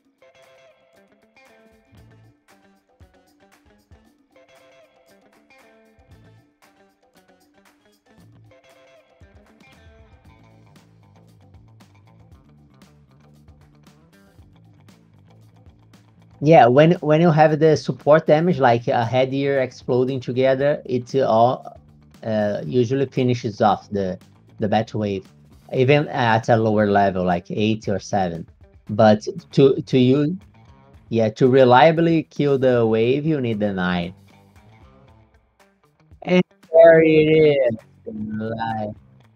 Yeah, when when you have the support damage, like a headgear exploding together, it all uh, usually finishes off the the battle wave, even at a lower level, like eight or seven. But to to you, Yeah, to reliably kill the wave, you need the nine. And there it is. Like,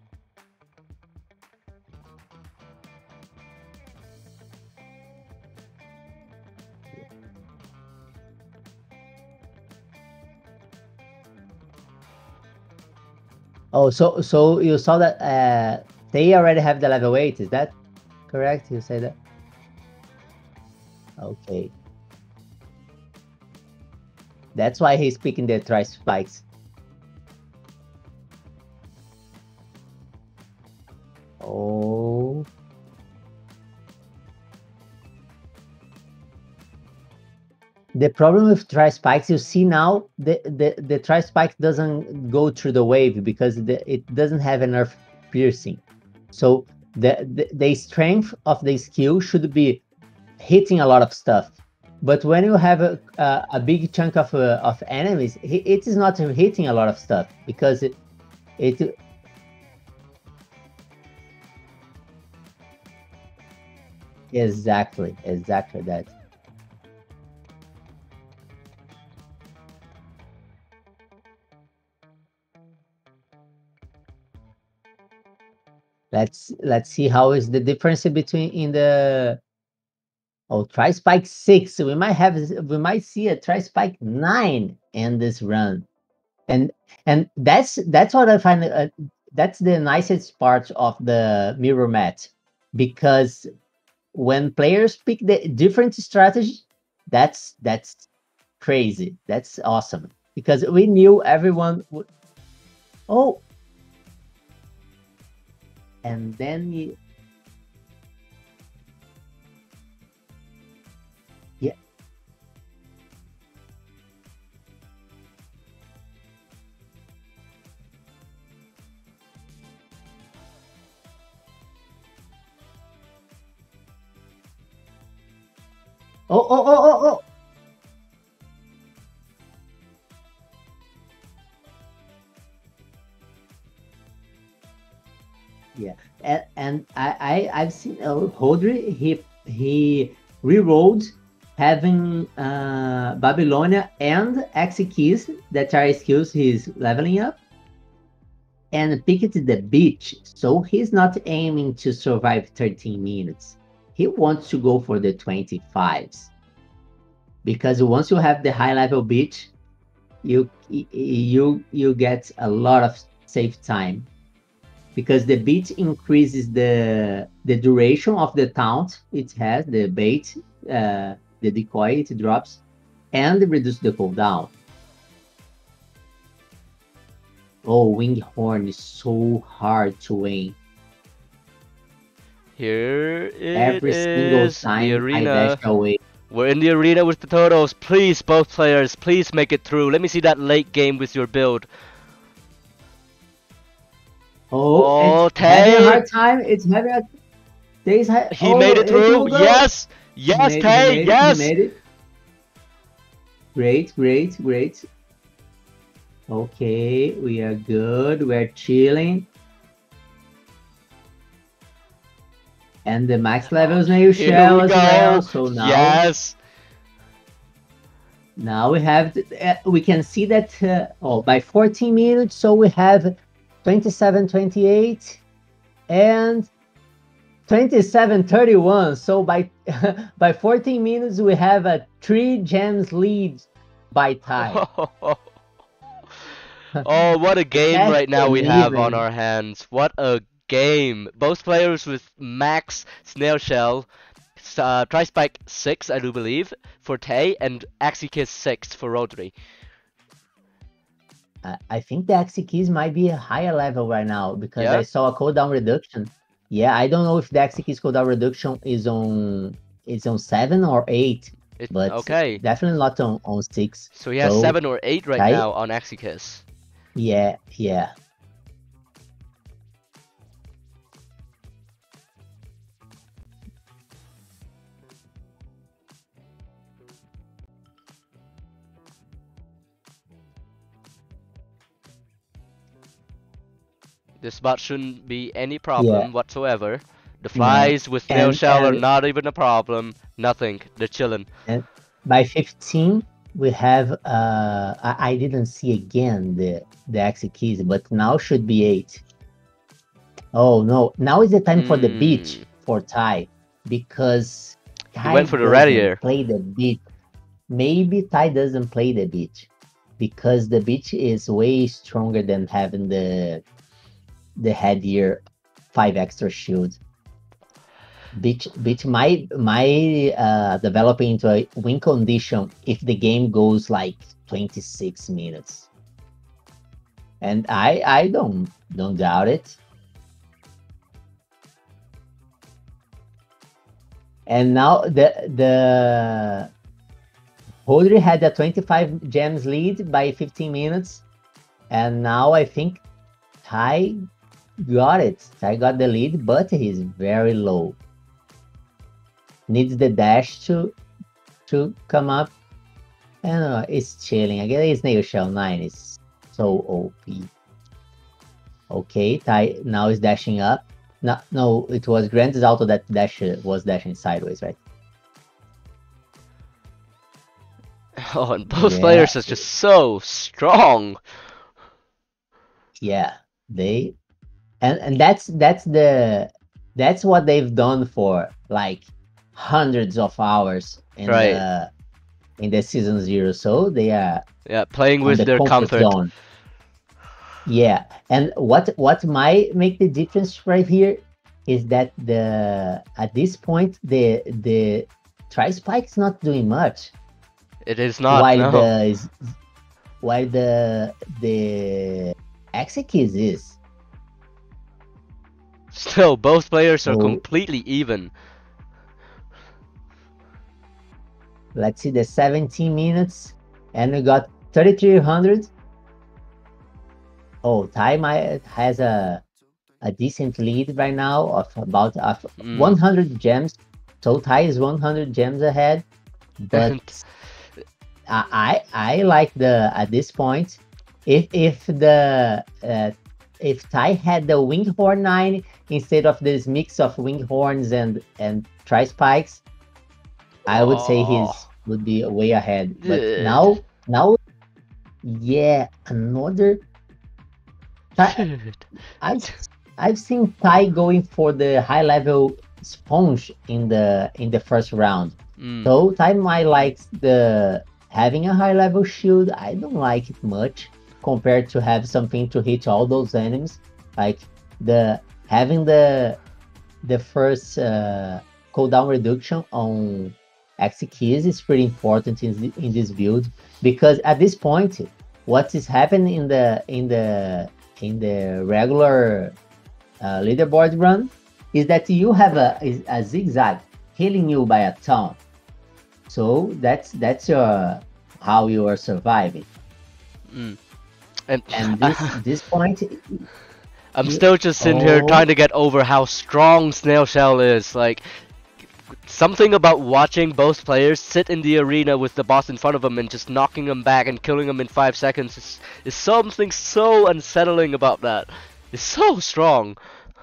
oh, so so you saw that uh, they already have the level eight. Is that correct? You say that? Okay, that's why he's picking the tri spikes. Oh, the problem with tri spikes, you see now, the the the tri spike doesn't go through the wave because the, it doesn't have enough piercing. So the, the the strength of the skill should be hitting a lot of stuff. But when you have a a, a big chunk of uh, of enemies, it, it is not hitting a lot of stuff because it it exactly exactly that. Let's let's see how is the difference between in the oh tri spike six. We might have we might see a tri spike nine in this run. and and that's that's what I find uh, that's the nicest part of the mirror match, because when players pick the different strategy, that's that's crazy, that's awesome, because we knew everyone would. Oh, and then you, yeah. Oh, oh, oh, oh, oh. Yeah, and, and I, I I've seen uh, Hodri. He he rerolled having uh, Babylonia and Exekeys that are skills he's leveling up, and picked the beach. So he's not aiming to survive thirteen minutes. He wants to go for the twenty-fives, because once you have the high level beach, you you you get a lot of save time, because the beat increases the the duration of the taunt it has, the bait, uh, the decoy it drops, and reduce the cooldown. Oh, wing horn is so hard to win. Here it Every single is, the time I arena. dash away. We're in the arena with the Totos. Please, both players, please make it through. Let me see that late game with your build. Oh, Oh, it's having a Tay! hard time. It's having a. Tay's ha- He oh, made it it's through. will go. Yes, He yes, made- he Tay. made it, Yes. He made it. Great, great, great. Okay, we are good. We're chilling. And the max level is Nail Here Shell we as go. well. So now, Yes. now we have, th- uh, we can see that uh, oh, by fourteen minutes, so we have twenty-seven twenty-eight and twenty-seven thirty-one. So by by fourteen minutes, we have a three gems lead by time. Oh, what a game That's right now we have on amazing. our hands. What a game. Both players with max snail shell. S- Uh, Tri-Spike six, I do believe, for Tay, and Axikiss six for Rodri. I I think the Exekeys might be a higher level right now, because Yeah? I saw a cooldown reduction. Yeah, I don't know if the Exekeys cooldown reduction is on is on seven or eight, It, but okay. definitely not on, on six. So he has So seven or eight right I- now on Axikiss. yeah, yeah. This bot shouldn't be any problem whatsoever. The flies with snail And- shell are and- not even a problem. Nothing. They're chilling. By fifteen, we have uh I, I didn't see again the the exit keys, but now should be eight. Oh no, now is the time for the beach Mm. for Ty because Ty went for the doesn't radiator. play the beach. Maybe Ty doesn't play the beach because the beach is way stronger than having the the headgear five extra shield. Beach beach might might uh develop into a win condition if the game goes like twenty-six minutes. And I I don't don't doubt it. And now the the Rodri had a twenty-five gems lead by fifteen minutes, and now I think Ty got it. Ty got the lead, but he's very low. Needs the dash to to come up, and uh, it's chilling. I guess Snail Shell nine is so O P. Okay, Ty now is dashing up. No, no, it was Grant's auto that dash was dashing sideways, right? Oh, and both Yeah. players are just so strong. Yeah, they, and and that's that's the that's what they've done for like hundreds of hours in Right. the in the season zero. So they are Yeah, playing on with the their comfort. zone. Yeah, and what what might make the difference right here is that the at this point the the Tri Spike's not doing much. It is not. while No. the is, while the the Exekis is. Still, both players are So- completely even. Let's see the seventeen minutes, and we got thirty-three hundred. Oh, Ty might has a a decent lead right now of about of Mm. one hundred gems. So Ty is one hundred gems ahead, but I I I like the at this point. If if the uh, if Ty had the Winghorn nine instead of this mix of Winghorns and and Tri Spikes, I would say Oh. he's would be way ahead. But Yeah. now now, yeah, another. Ty, Shit. I've I've seen Ty going for the high level sponge in the in the first round. Mm. So Ty might like the having a high level shield. I don't like it much compared to have something to hit all those enemies. Like the having the the first uh, cooldown reduction on Exekis is pretty important in the, in this build because at this point, what is happening in the in the in the regular uh, leaderboard run is that you have a, is a zigzag healing you by a ton. So that's that's your how you are surviving. Mm. And, And this this point, I'm still just sitting here Oh. trying to get over how strong Snail Shell is. Like, something about watching both players sit in the arena with the boss in front of them and just knocking them back and killing them in five seconds is, is something so unsettling about that. It's so strong.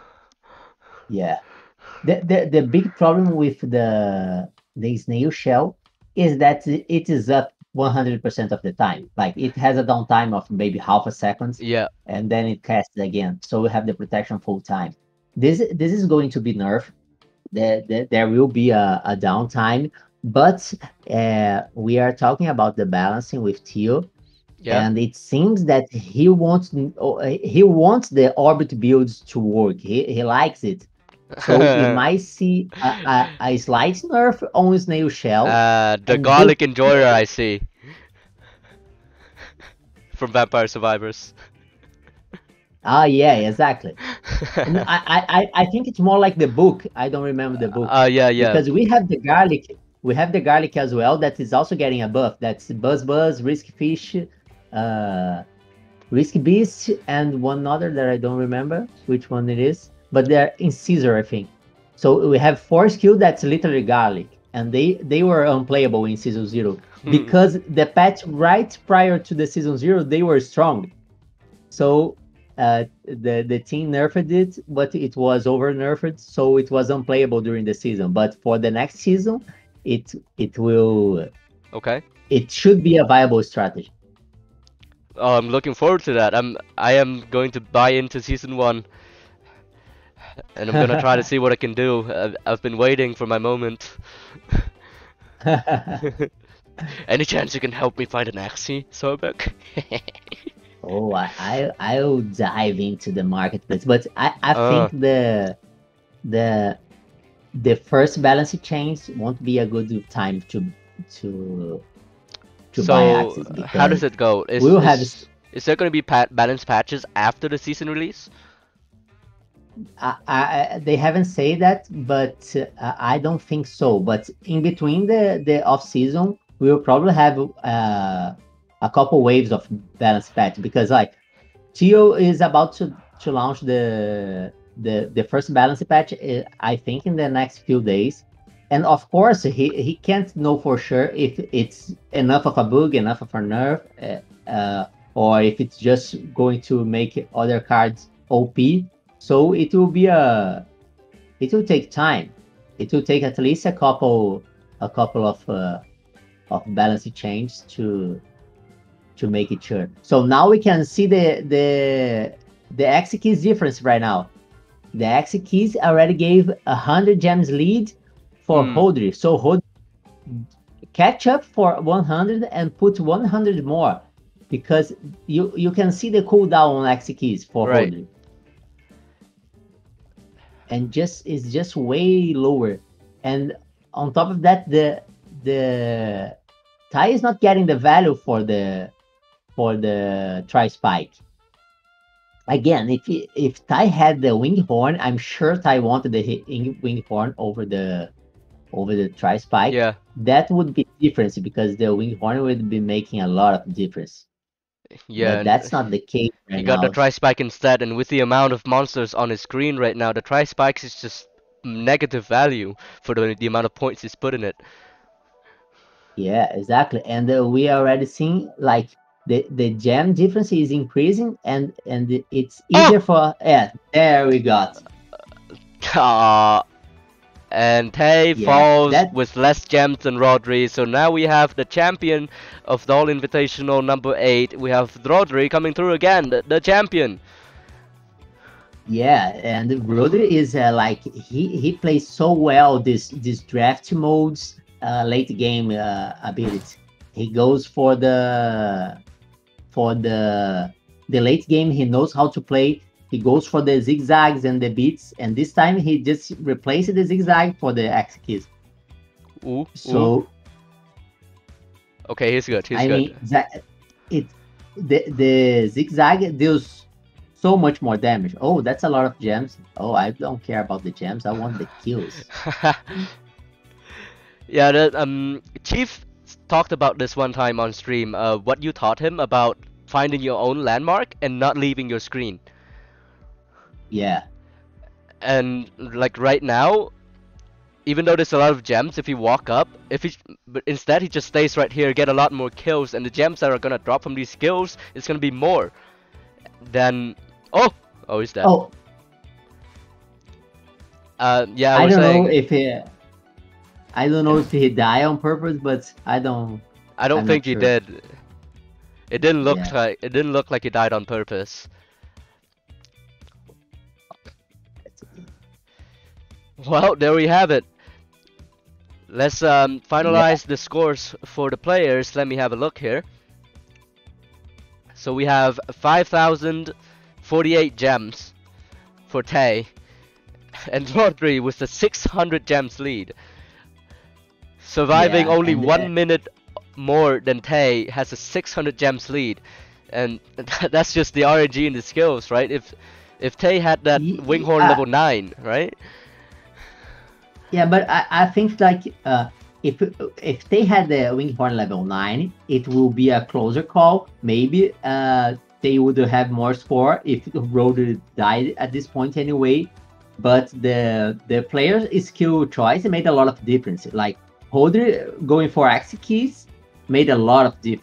yeah, the, the the big problem with the the snail shell is that it is up one hundred percent of the time. Like it has a downtime of maybe half a second, Yeah. and then it casts again. So we have the protection full time. This this is going to be nerfed. There, there, there will be a, a downtime, but uh, we are talking about the balancing with Tio, Yeah. and it seems that he wants he wants the orbit builds to work. He, he likes it, so we might see a, a, a slight nerf on Snail Shell. Uh, the And garlic this- enjoyer I see. From Vampire Survivors. Ah, yeah, exactly. No, I, I I- I think it's more like the book. I don't remember the book. Uh, yeah, yeah. Because we have the garlic, we have the garlic as well. That is also getting a buff. That's Buzz Buzz, Risky Fish, uh, Risky Beast, and one other that I don't remember which one it is. But they're in Caesar, I think. So we have four skill that's literally garlic, and they they were unplayable in season zero because the patch right prior to the season zero they were strong. So uh, the the team nerfed it, but it was over nerfed, so it was unplayable during the season. But for the next season, it it will Okay. it should be a viable strategy. Oh, I'm looking forward to that. I'm I am going to buy into season one, and I'm gonna try to see what I can do. I've, I've been waiting for my moment. Any chance you can help me find an Axie, Sobek? Oh, I, I I'll dive into the marketplace, but I I Uh. think the the the first balance change won't be a good time to to to buy So, Axis how does because it go? Is, we'll have is, is there gonna be pat balance patches after the season release? I, I, they haven't said that, but uh, I don't think so. But in between the, the off season, we'll probably have uh, a couple waves of balance patch because like Tio is about to, to launch the the the first balance patch. uh, I think in the next few days, and of course he he can't know for sure if it's enough of a bug, enough of a nerf, uh, uh, or if it's just going to make other cards O P. So it will be a, it will take time. It will take at least a couple, a couple of uh, of balance changes to to make it sure. So now we can see the the the X keys difference right now. The X keys already gave a hundred gems lead for Hmm. Hodri. So Hodri catch up for one hundred and put one hundred more because you you can see the cooldown on X keys for Right. Hodri. And just is just way lower, and on top of that, the the Tai is not getting the value for the for the tri spike. Again, if he, if Tai had the wing horn, I'm sure Tai wanted the hi- ing- wing horn over the over the tri spike. Yeah, That would be difference because the wing horn would be making a lot of difference. yeah. But and that's not the case he right got the now. tri-spike instead, and with the amount of monsters on his screen right now, the tri-spikes is just negative value for the, the amount of points he's put in it. Yeah, exactly. And uh, we are already seeing like the the gem difference is increasing, and and it's Oh! easier for yeah. There we got. Ah, and Tay Yeah, falls that- with less gems than Rodri, so now we have the champion of the All Invitational number eight. We have Rodri coming through again, the, the champion. Yeah, and Rodri is uh, like he he plays so well this this draft modes uh, late game uh, ability. He goes for the for the the late game. He knows how to play. He goes for the zigzags and the beats, and this time he just replaced the zigzag for the X keys. Ooh, ooh. So Okay, he's good. He's I good. mean that it the the zigzag deals so much more damage. Oh, that's a lot of gems. Oh, I don't care about the gems. I want the kills. Yeah, the, um, Chief talked about this one time on stream. Uh, what you taught him about finding your own landmark and not leaving your screen. Yeah. And like right now, even though there's a lot of gems, if you walk up, if he, but instead he just stays right here, get a lot more kills, and the gems that are gonna drop from these kills is gonna be more than. Oh, oh, he's dead. Oh, Uh, yeah, I I was don't saying. know if he. I don't know if he died on purpose, but I don't. I don't I'm think not he sure. did. It didn't look Yeah. like it didn't look like he died on purpose. Well, there we have it. Let's um, finalize the scores for the players. Let me have a look here. So we have five thousand forty-eight gems for Tay, and Rodri with the six hundred gems lead. Surviving Yeah, only and, one uh, minute more than Tay has a six hundred gems lead, and that's just the R N G and the skills, right? If if Tay had that Ye- Winghorn yeah. level nine, right? Yeah, but I, I think like uh, if if they had the Winghorn level nine, it will be a closer call. Maybe uh, they would have more score if Roder died at this point anyway. But the the player's skill choice made a lot of difference. Like Roder going for X keys made a lot of difference.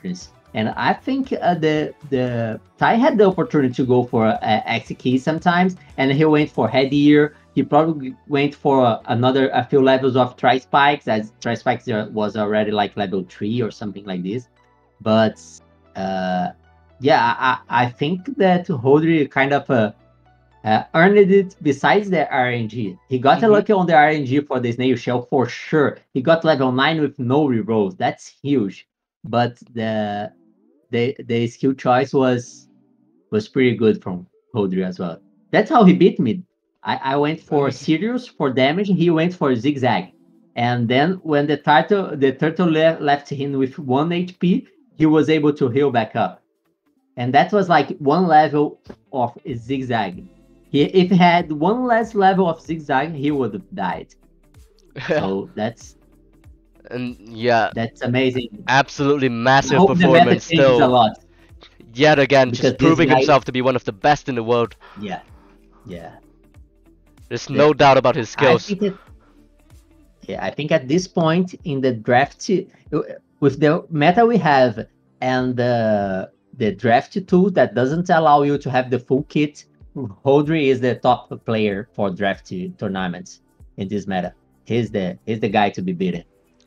And I think uh, the the Ty had the opportunity to go for uh, X key sometimes, and he went for headgear. He probably went for uh, another a few levels of tri spikes, as tri spikes was already like level three or something like this. But uh, yeah, I, I think that Hodri kind of uh, uh, earned it. Besides the R N G, he got mm-hmm. lucky on the R N G for the snail shell for sure. He got level nine with no rerolls. That's huge. But the the the skill choice was was pretty good from Hodri as well. That's how he beat me. I, I went for Sirius for damage, he went for Zigzag. And then when the turtle the turtle le left him with one H P, he was able to heal back up. And that was like one level of Zigzag. He, if he had one less level of Zigzag, he would have died. So that's and yeah, that's amazing. Absolutely massive performance still. A lot. Yet again, because just proving guy... himself to be one of the best in the world. Yeah, yeah. There's no yeah. doubt about his skills. I that, yeah, I think at this point in the draft, with the meta we have and the the draft tool that doesn't allow you to have the full kit, Hodri is the top player for draft tournaments in this meta. He's the he's the guy to be beaten.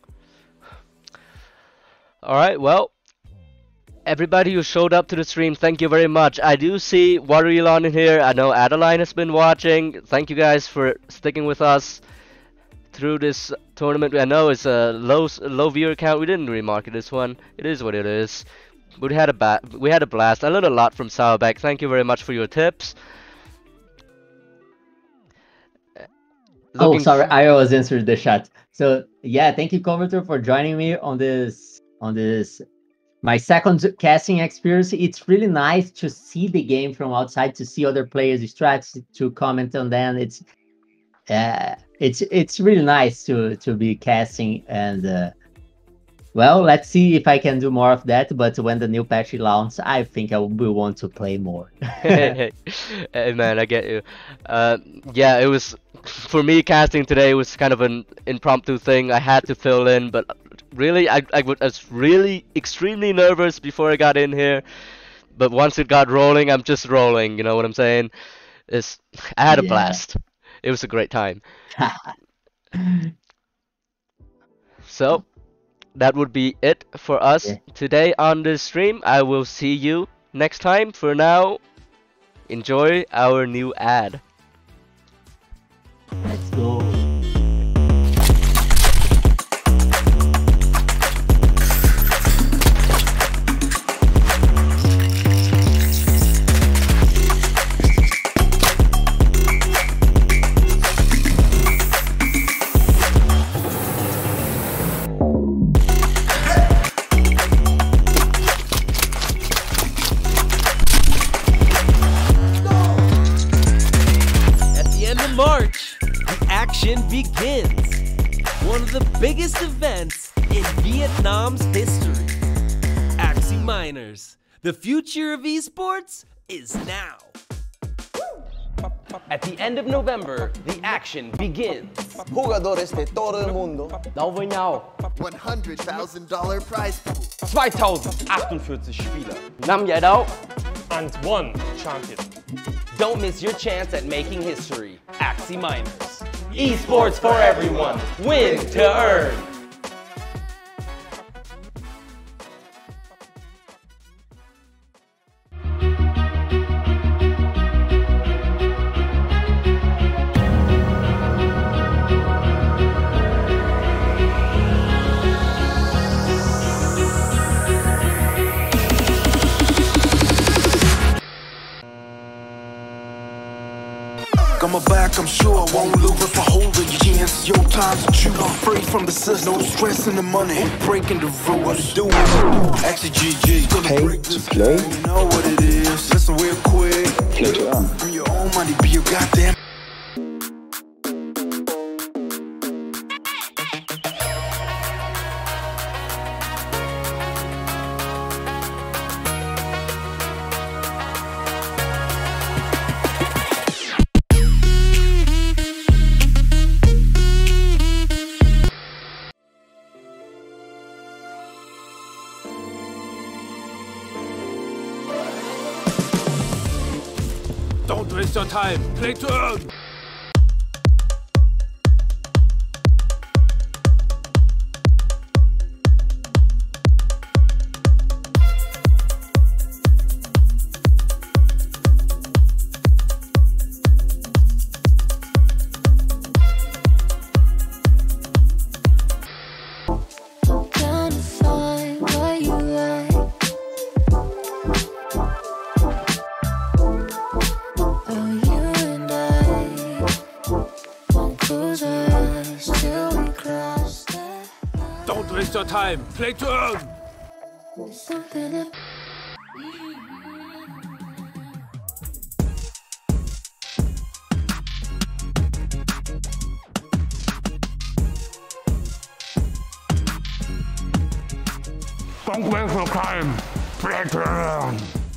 All right, well, everybody who showed up to the stream, thank you very much. I do see Water Elon in here. I know Adeline has been watching. Thank you guys for sticking with us through this tournament. I know it's a low low viewer count. We didn't remarket this one. It is what it is. But we had a ba we had a blast. I learned a lot from Sauerbeck. Thank you very much for your tips. Looking oh, sorry, I was answering the chat. So yeah, thank you, Covertor, for joining me on this on this my second casting experience. It's really nice to see the game from outside, to see other players' strats, to comment on them. It's uh, it's it's really nice to to be casting, and uh, well, let's see if I can do more of that. But when the new patch launches, I think I will want to play more. Hey man, I get you. Uh, yeah, it was for me, casting today was kind of an impromptu thing. I had to fill in, but really, I, I was really extremely nervous before I got in here. But once it got rolling, I'm just rolling. You know what I'm saying? It's, I had a yeah. blast. It was a great time. So that would be it for us yeah. today on this stream. I will see you next time. For now, enjoy our new ad. Let's go. Begins one of the biggest events in Vietnam's history. Axie Miners, the future of esports is now. At the end of November, the action begins. Jugadores de todo el mundo. Laufen nhau. one hundred thousand dollar prize pool. zweitausendachtundvierzig Spieler. năm giải đấu. And one champion. Don't miss your chance at making history. Axie Miners. Esports for everyone. Win to earn. Got my back, I'm sure I won't lose if I hold it. Yeah, it's your time to choose. I'm free from the system, no stress in the money. Breaking the rules, doing it. Actually, G G. Pay to play. You know what it is. Listen real quick. Play to earn. Bring your own money, be your goddamn. waste your time. Play to earn. Don't waste your time. Play to earn. Don't waste your time. Play to earn.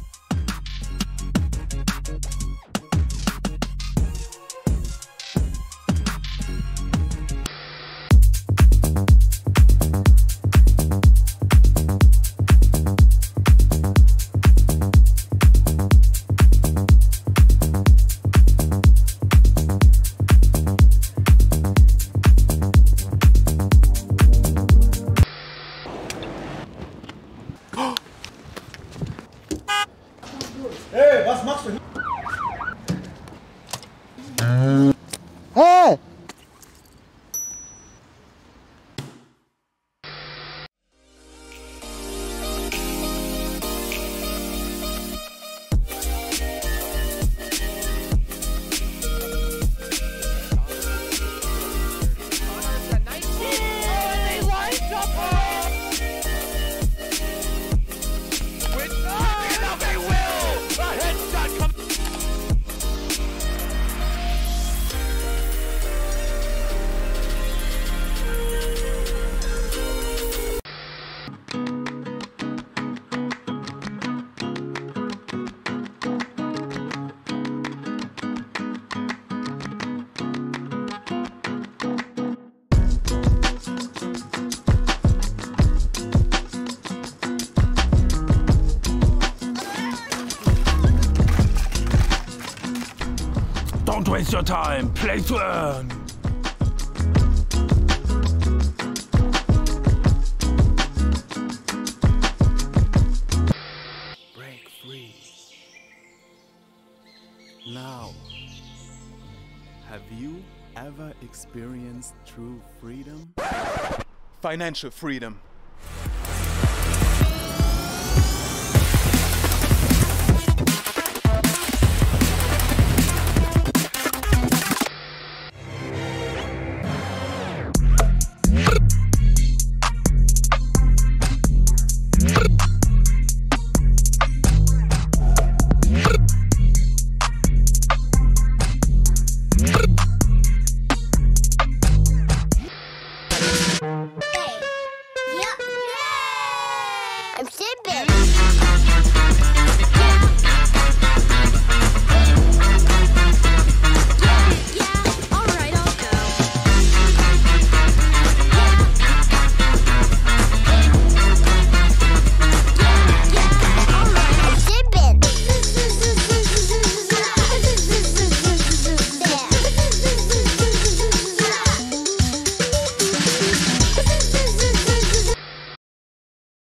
Hey, was machst du? Hey! Don't waste your time. Play to earn. Break free. Now, have you ever experienced true freedom? Financial freedom. I'm Sid Baby.